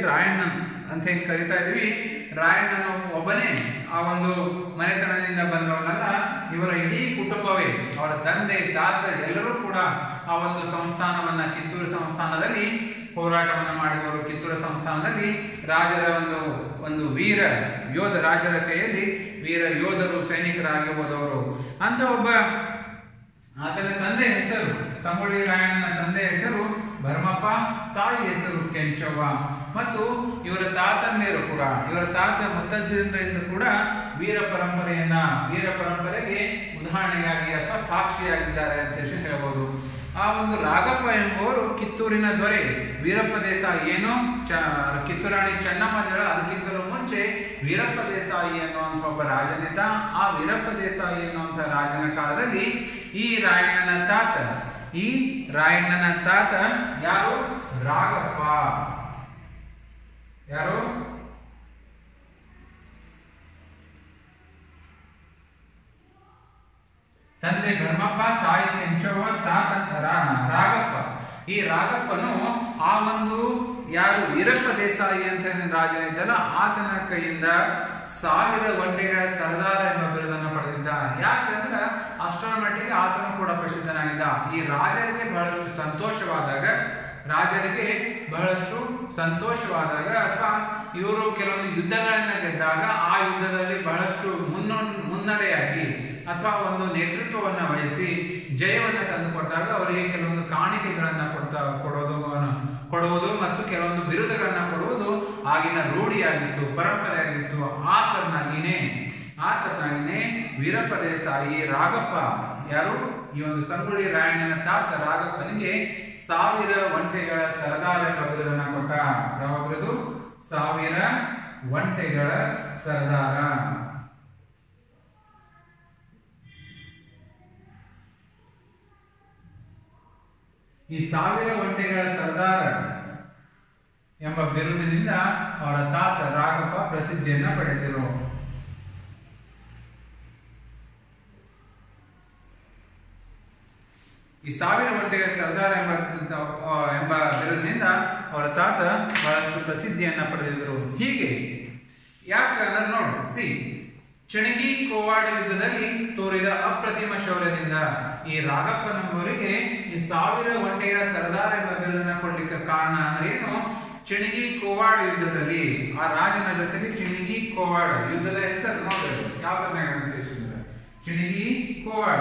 ರಾಯಣ್ಣನು ಒಬ್ಬನೇ ಆ ಒಂದು ಮನೆತನದಿಂದ ಬಂದವನಲ್ಲ, ಇವರ ಇಡೀ ಕುಟುಂಬವೇ, ಅವರ ತಂದೆ ತಾತ ಎಲ್ಲರೂ ಕೂಡ ಆ ಒಂದು ಸಂಸ್ಥಾನವನ್ನ, ಕಿತ್ತೂರು ಸಂಸ್ಥಾನದಲ್ಲಿ ಹೋರಾಟವನ್ನ ಮಾಡಿದವರು. ಕಿತ್ತೂರು ಸಂಸ್ಥಾನದಲ್ಲಿ ರಾಜರ ಒಂದು ವೀರ ಯೋಧ, ರಾಜರ ಕೈಯಲ್ಲಿ ವೀರ ಯೋಧರು, ಸೈನಿಕರಾಗಿ ಹೋದವರು ಅಂತ ಒಬ್ಬ. ಆತನ ತಂದೆ ಹೆಸರು, ಸಂಗೊಳ್ಳಿ ರಾಯಣ್ಣನ ತಂದೆ ಹೆಸರು ಭರಮಪ್ಪ, ತಾಯಿ ಹೆಸರು ಕೆಂಚವ್ವ. ಮತ್ತು ಇವರ ತಾತಂದಿರು ಕೂಡ, ಇವರ ತಾತ ಮುತ್ತಜ್ಜರಿಂದ ಕೂಡ ವೀರ ಪರಂಪರೆಗೆ ಉದಾಹರಣೆಯಾಗಿ ಅಥವಾ ಸಾಕ್ಷಿಯಾಗಿದ್ದಾರೆ ಅಂತ ಹೇಳ್ಬೋದು. ಆ ಒಂದು ರಾಗಪ್ಪ ಎಂಬುವರು ಕಿತ್ತೂರಿನ ದೊರೆ ವೀರಪ್ಪ ದೇಸಾಯಿ, ಏನೋ ಕಿತ್ತೂರಾಣಿ ಚೆನ್ನಮ್ಮ ಅದಕ್ಕಿಂತಲೂ ಮುಂಚೆ ವೀರಪ್ಪ ದೇಸಾಯಿ ಅನ್ನುವಂಥ ಒಬ್ಬ ರಾಜನಿದ್ದ. ಆ ವೀರಪ್ಪ ದೇಸಾಯಿ ಎನ್ನುವಂಥ ರಾಜನ ಕಾಲದಲ್ಲಿ ಈ ರಾಯಣ್ಣನ ತಾತ ಯಾರು? ರಾಗಪ್ಪ. ಯಾರು? ತಂದೆ ಭರಮಪ್ಪ, ತಾಯಿ ಕೆಂಚವ್ವ, ತಾತ ರಾಗಪ್ಪ. ಈ ರಾಗಪ್ಪನು ಆ ಒಂದು ಯಾರು ವೀರಪ್ಪ ದೇಸಾಯಿ ಅಂತ ರಾಜನಿದ್ದಲ್ಲ, ಆತನ ಕೈಯಿಂದ 1000 ಒಂಟೆಗಳ ಸರದಾರ ಎಂಬ ಬಿರುದನ್ನು ಪಡೆದಿದ್ದ. ಯಾಕಂದ್ರೆ ಅಷ್ಟರ ಮಟ್ಟಿಗೆ ಆತನು ಕೂಡ ಪ್ರಸಿದ್ಧನಾಗಿದ್ದ. ಈ ರಾಜರಿಗೆ ಬಹಳಷ್ಟು ಸಂತೋಷವಾದಾಗ ಅಥವಾ ಇವರು ಕೆಲವೊಂದು ಯುದ್ಧಗಳನ್ನ ಗೆದ್ದಾಗ ಆ ಯುದ್ಧದಲ್ಲಿ ಬಹಳಷ್ಟು ಮುನ್ನಡೆಯಾಗಿ ಅಥವಾ ಒಂದು ನೇತೃತ್ವವನ್ನ ವಹಿಸಿ ಜಯವನ್ನ ತಂದುಕೊಟ್ಟಾಗ ಅವರಿಗೆ ಕೆಲವೊಂದು ಕಾಣಿಕೆಗಳನ್ನ ಕೊಡುವುದು ಮತ್ತು ಕೆಲವೊಂದು ಬಿರುದುಗಳನ್ನ ಕೊಡುವುದು ಆಗಿನ ರೂಢಿಯಾಗಿತ್ತು, ಪರಂಪರೆಯಾಗಿತ್ತು. ಆತನಾಗಿನೇ ವೀರಪ್ಪ ದೇಸಾಯಿ ರಾಗಪ್ಪ, ಯಾರು ಈ ಒಂದು ಸಂಗೊಳ್ಳಿ ರಾಯಣ್ಣನ ತಾತ ರಾಗಪ್ಪನಿಗೆ 1000 ಒಂಟೆಗಳ ಸರದಾರ ಎಂಬ ಬಿರುದನ್ನ ಕೊಟ್ಟ. ಯಾವ ಬಿರುದು? 1000 ಒಂಟೆಗಳ ಸರದಾರ. ಈ 1000 ಒಂಟೆಗಳ ಸರ್ದಾರ ಎಂಬ ಬಿರುದಿನಿಂದ ಅವರ ತಾತ ರಾಗಪ್ಪ ಪ್ರಸಿದ್ಧಿಯನ್ನ ಪಡೆದರು. ಈ 1000 ಒಂಟೆಗಳ ಸರ್ದಾರ ಎಂಬ ಬಿರುದಿನಿಂದ ಅವರ ತಾತ ಬಹಳಷ್ಟು ಪ್ರಸಿದ್ಧಿಯನ್ನ ಪಡೆದಿದ್ದರು. ಹೀಗೆ ಯಾಕಂದ್ರೆ ನೋಡಿ, ಚಣಗಿ ಕೋವಾಡ ಯುದ್ಧದಲ್ಲಿ ತೋರಿದ ಅಪ್ರತಿಮ ಶೌರ್ಯದಿಂದ ಈ ರಾಗಪ್ಪನವರಿಗೆ ಈ 1000 ಒಂಟೆಗಳ ಸರ್ದಾರ ಎಂಬ ಬಿರುದನ್ನ ಕೊಡ್ಲಿಕ್ಕೆ ಕಾರಣ ಅಂದ್ರೆ ಏನು? ಚಣಗಿ ಕೋವಾಡ ಯುದ್ಧದಲ್ಲಿ ಆ ರಾಜನ ಜೊತೆಗೆ ಚಣಗಿ ಕೋವಾಡ ಯುದ್ಧದ ಹೆಸರು ನೋಡ್ರಿ ಯಾವ ತರ ಚಣಗಿ ಕೋವಾಡ.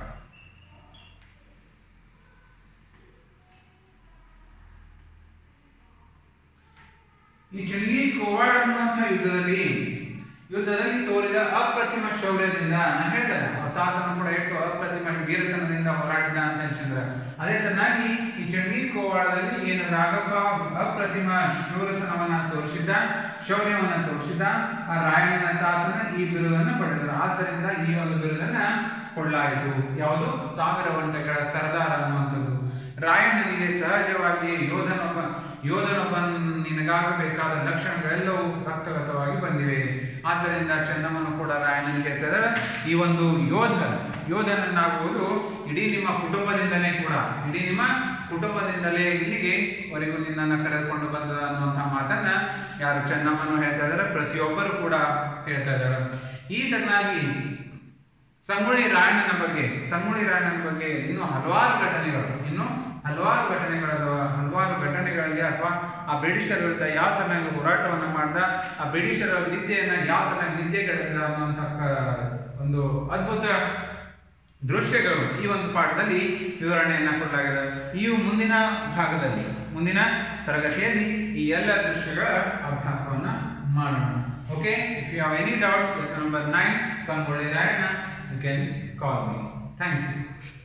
ಈ ಚಣಗಿ ಕೋವಾಡ ಅನ್ನುವಂತಹ ಯುದ್ಧದಲ್ಲಿ ತೋರಿದ ಅಪ್ರತಿಮ ಶೌರ್ಯದಿಂದ ನಾ ಹೇಳ್ತಾರೆ, ಅವ್ರ ತಾತನು ಕೂಡ ಎಷ್ಟು ಅಪ್ರತಿಮ ವೀರತನದಿಂದ ಹೋರಾಡಿದ ಅಂತ ಅನ್ಸಿದ್ರೆ, ಅದೇ ತರನಾಗಿ ಈ ಚಣಗಿ ಕೋವಾಡದಲ್ಲಿ ಏನು ರಾಗಪ್ಪ ಅಪ್ರತಿಮ ಶೂರತನವನ್ನ ಶೌರ್ಯವನ್ನ ತೋರಿಸಿದ ಆ ರಾಯಣ್ಣನ ತಾತನ ಈ ಬಿರುದನ್ನು ಪಡೆದರು. ಆದ್ದರಿಂದ ಈ ಒಂದು ಬಿರುದನ್ನ ಕೊಳ್ಳಾಯಿತು. ಯಾವುದು? 1000 ಒಂಟೆಗಳ ಸರ್ದಾರ ಅನ್ನುವಂಥದ್ದು. ರಾಯಣ್ಣನಿಗೆ ಸಹಜವಾಗಿ ಯೋಧನೊಬ್ಬ ನಿನಗಾಗಬೇಕಾದ ಲಕ್ಷಣಗಳೆಲ್ಲವೂ ರಕ್ತಗತವಾಗಿ ಬಂದಿವೆ. ಆದ್ದರಿಂದ ಚೆನ್ನಮ್ಮನು ಕೂಡ ರಾಯಣ್ಣನಿಗೆ ಹೇಳ್ತಾರೆ, ಈ ಒಂದು ಯೋಧನನ್ನಾಗುವುದು ಇಡೀ ನಿಮ್ಮ ಕುಟುಂಬದಿಂದಲೇ ಇಲ್ಲಿಗೆ ವರೆಗೂ ನಿನ್ನನ್ನು ಕರೆದುಕೊಂಡು ಬಂದ ಅನ್ನುವಂತಹ ಮಾತನ್ನ ಯಾರು ಚೆನ್ನಮ್ಮನು ಹೇಳ್ತಾ ಇದ್ದಾರೆ, ಪ್ರತಿಯೊಬ್ಬರು ಕೂಡ ಹೇಳ್ತಾ ಇದ್ದಾರೆ. ಈ ತರನಾಗಿ ಸಂಗೊಳ್ಳಿ ರಾಯಣ್ಣನ ಬಗ್ಗೆ ಇನ್ನೂ ಹಲವಾರು ಘಟನೆಗಳಲ್ಲಿ ಅಥವಾ ಆ ಬ್ರಿಟಿಷರ ವಿರುದ್ಧ ಯಾವ ತರನಾಗಿ ಹೋರಾಟವನ್ನು ಮಾಡ್ದ, ಆ ಬ್ರಿಟಿಷರ ವಿದ್ಯೆಯನ್ನ ಯಾವ ತರನಾಗಿ ನಿದ್ದೆಗಳಿಸಿದ ಅನ್ನುವಂಥ ಒಂದು ಅದ್ಭುತ ದೃಶ್ಯಗಳು ಈ ಒಂದು ಪಾಠದಲ್ಲಿ ವಿವರಣೆಯನ್ನ ಕೊಡಲಾಗಿದೆ. ಈ ಮುಂದಿನ ಭಾಗದಲ್ಲಿ ಮುಂದಿನ ತರಗತಿಯಲ್ಲಿ ಈ ಎಲ್ಲ ದೃಶ್ಯಗಳ ಅಭ್ಯಾಸವನ್ನ ಮಾಡೋಣ. Okay, if you have any doubts, lesson number 9 Sangolli Rayanna, you can call me. Thank you.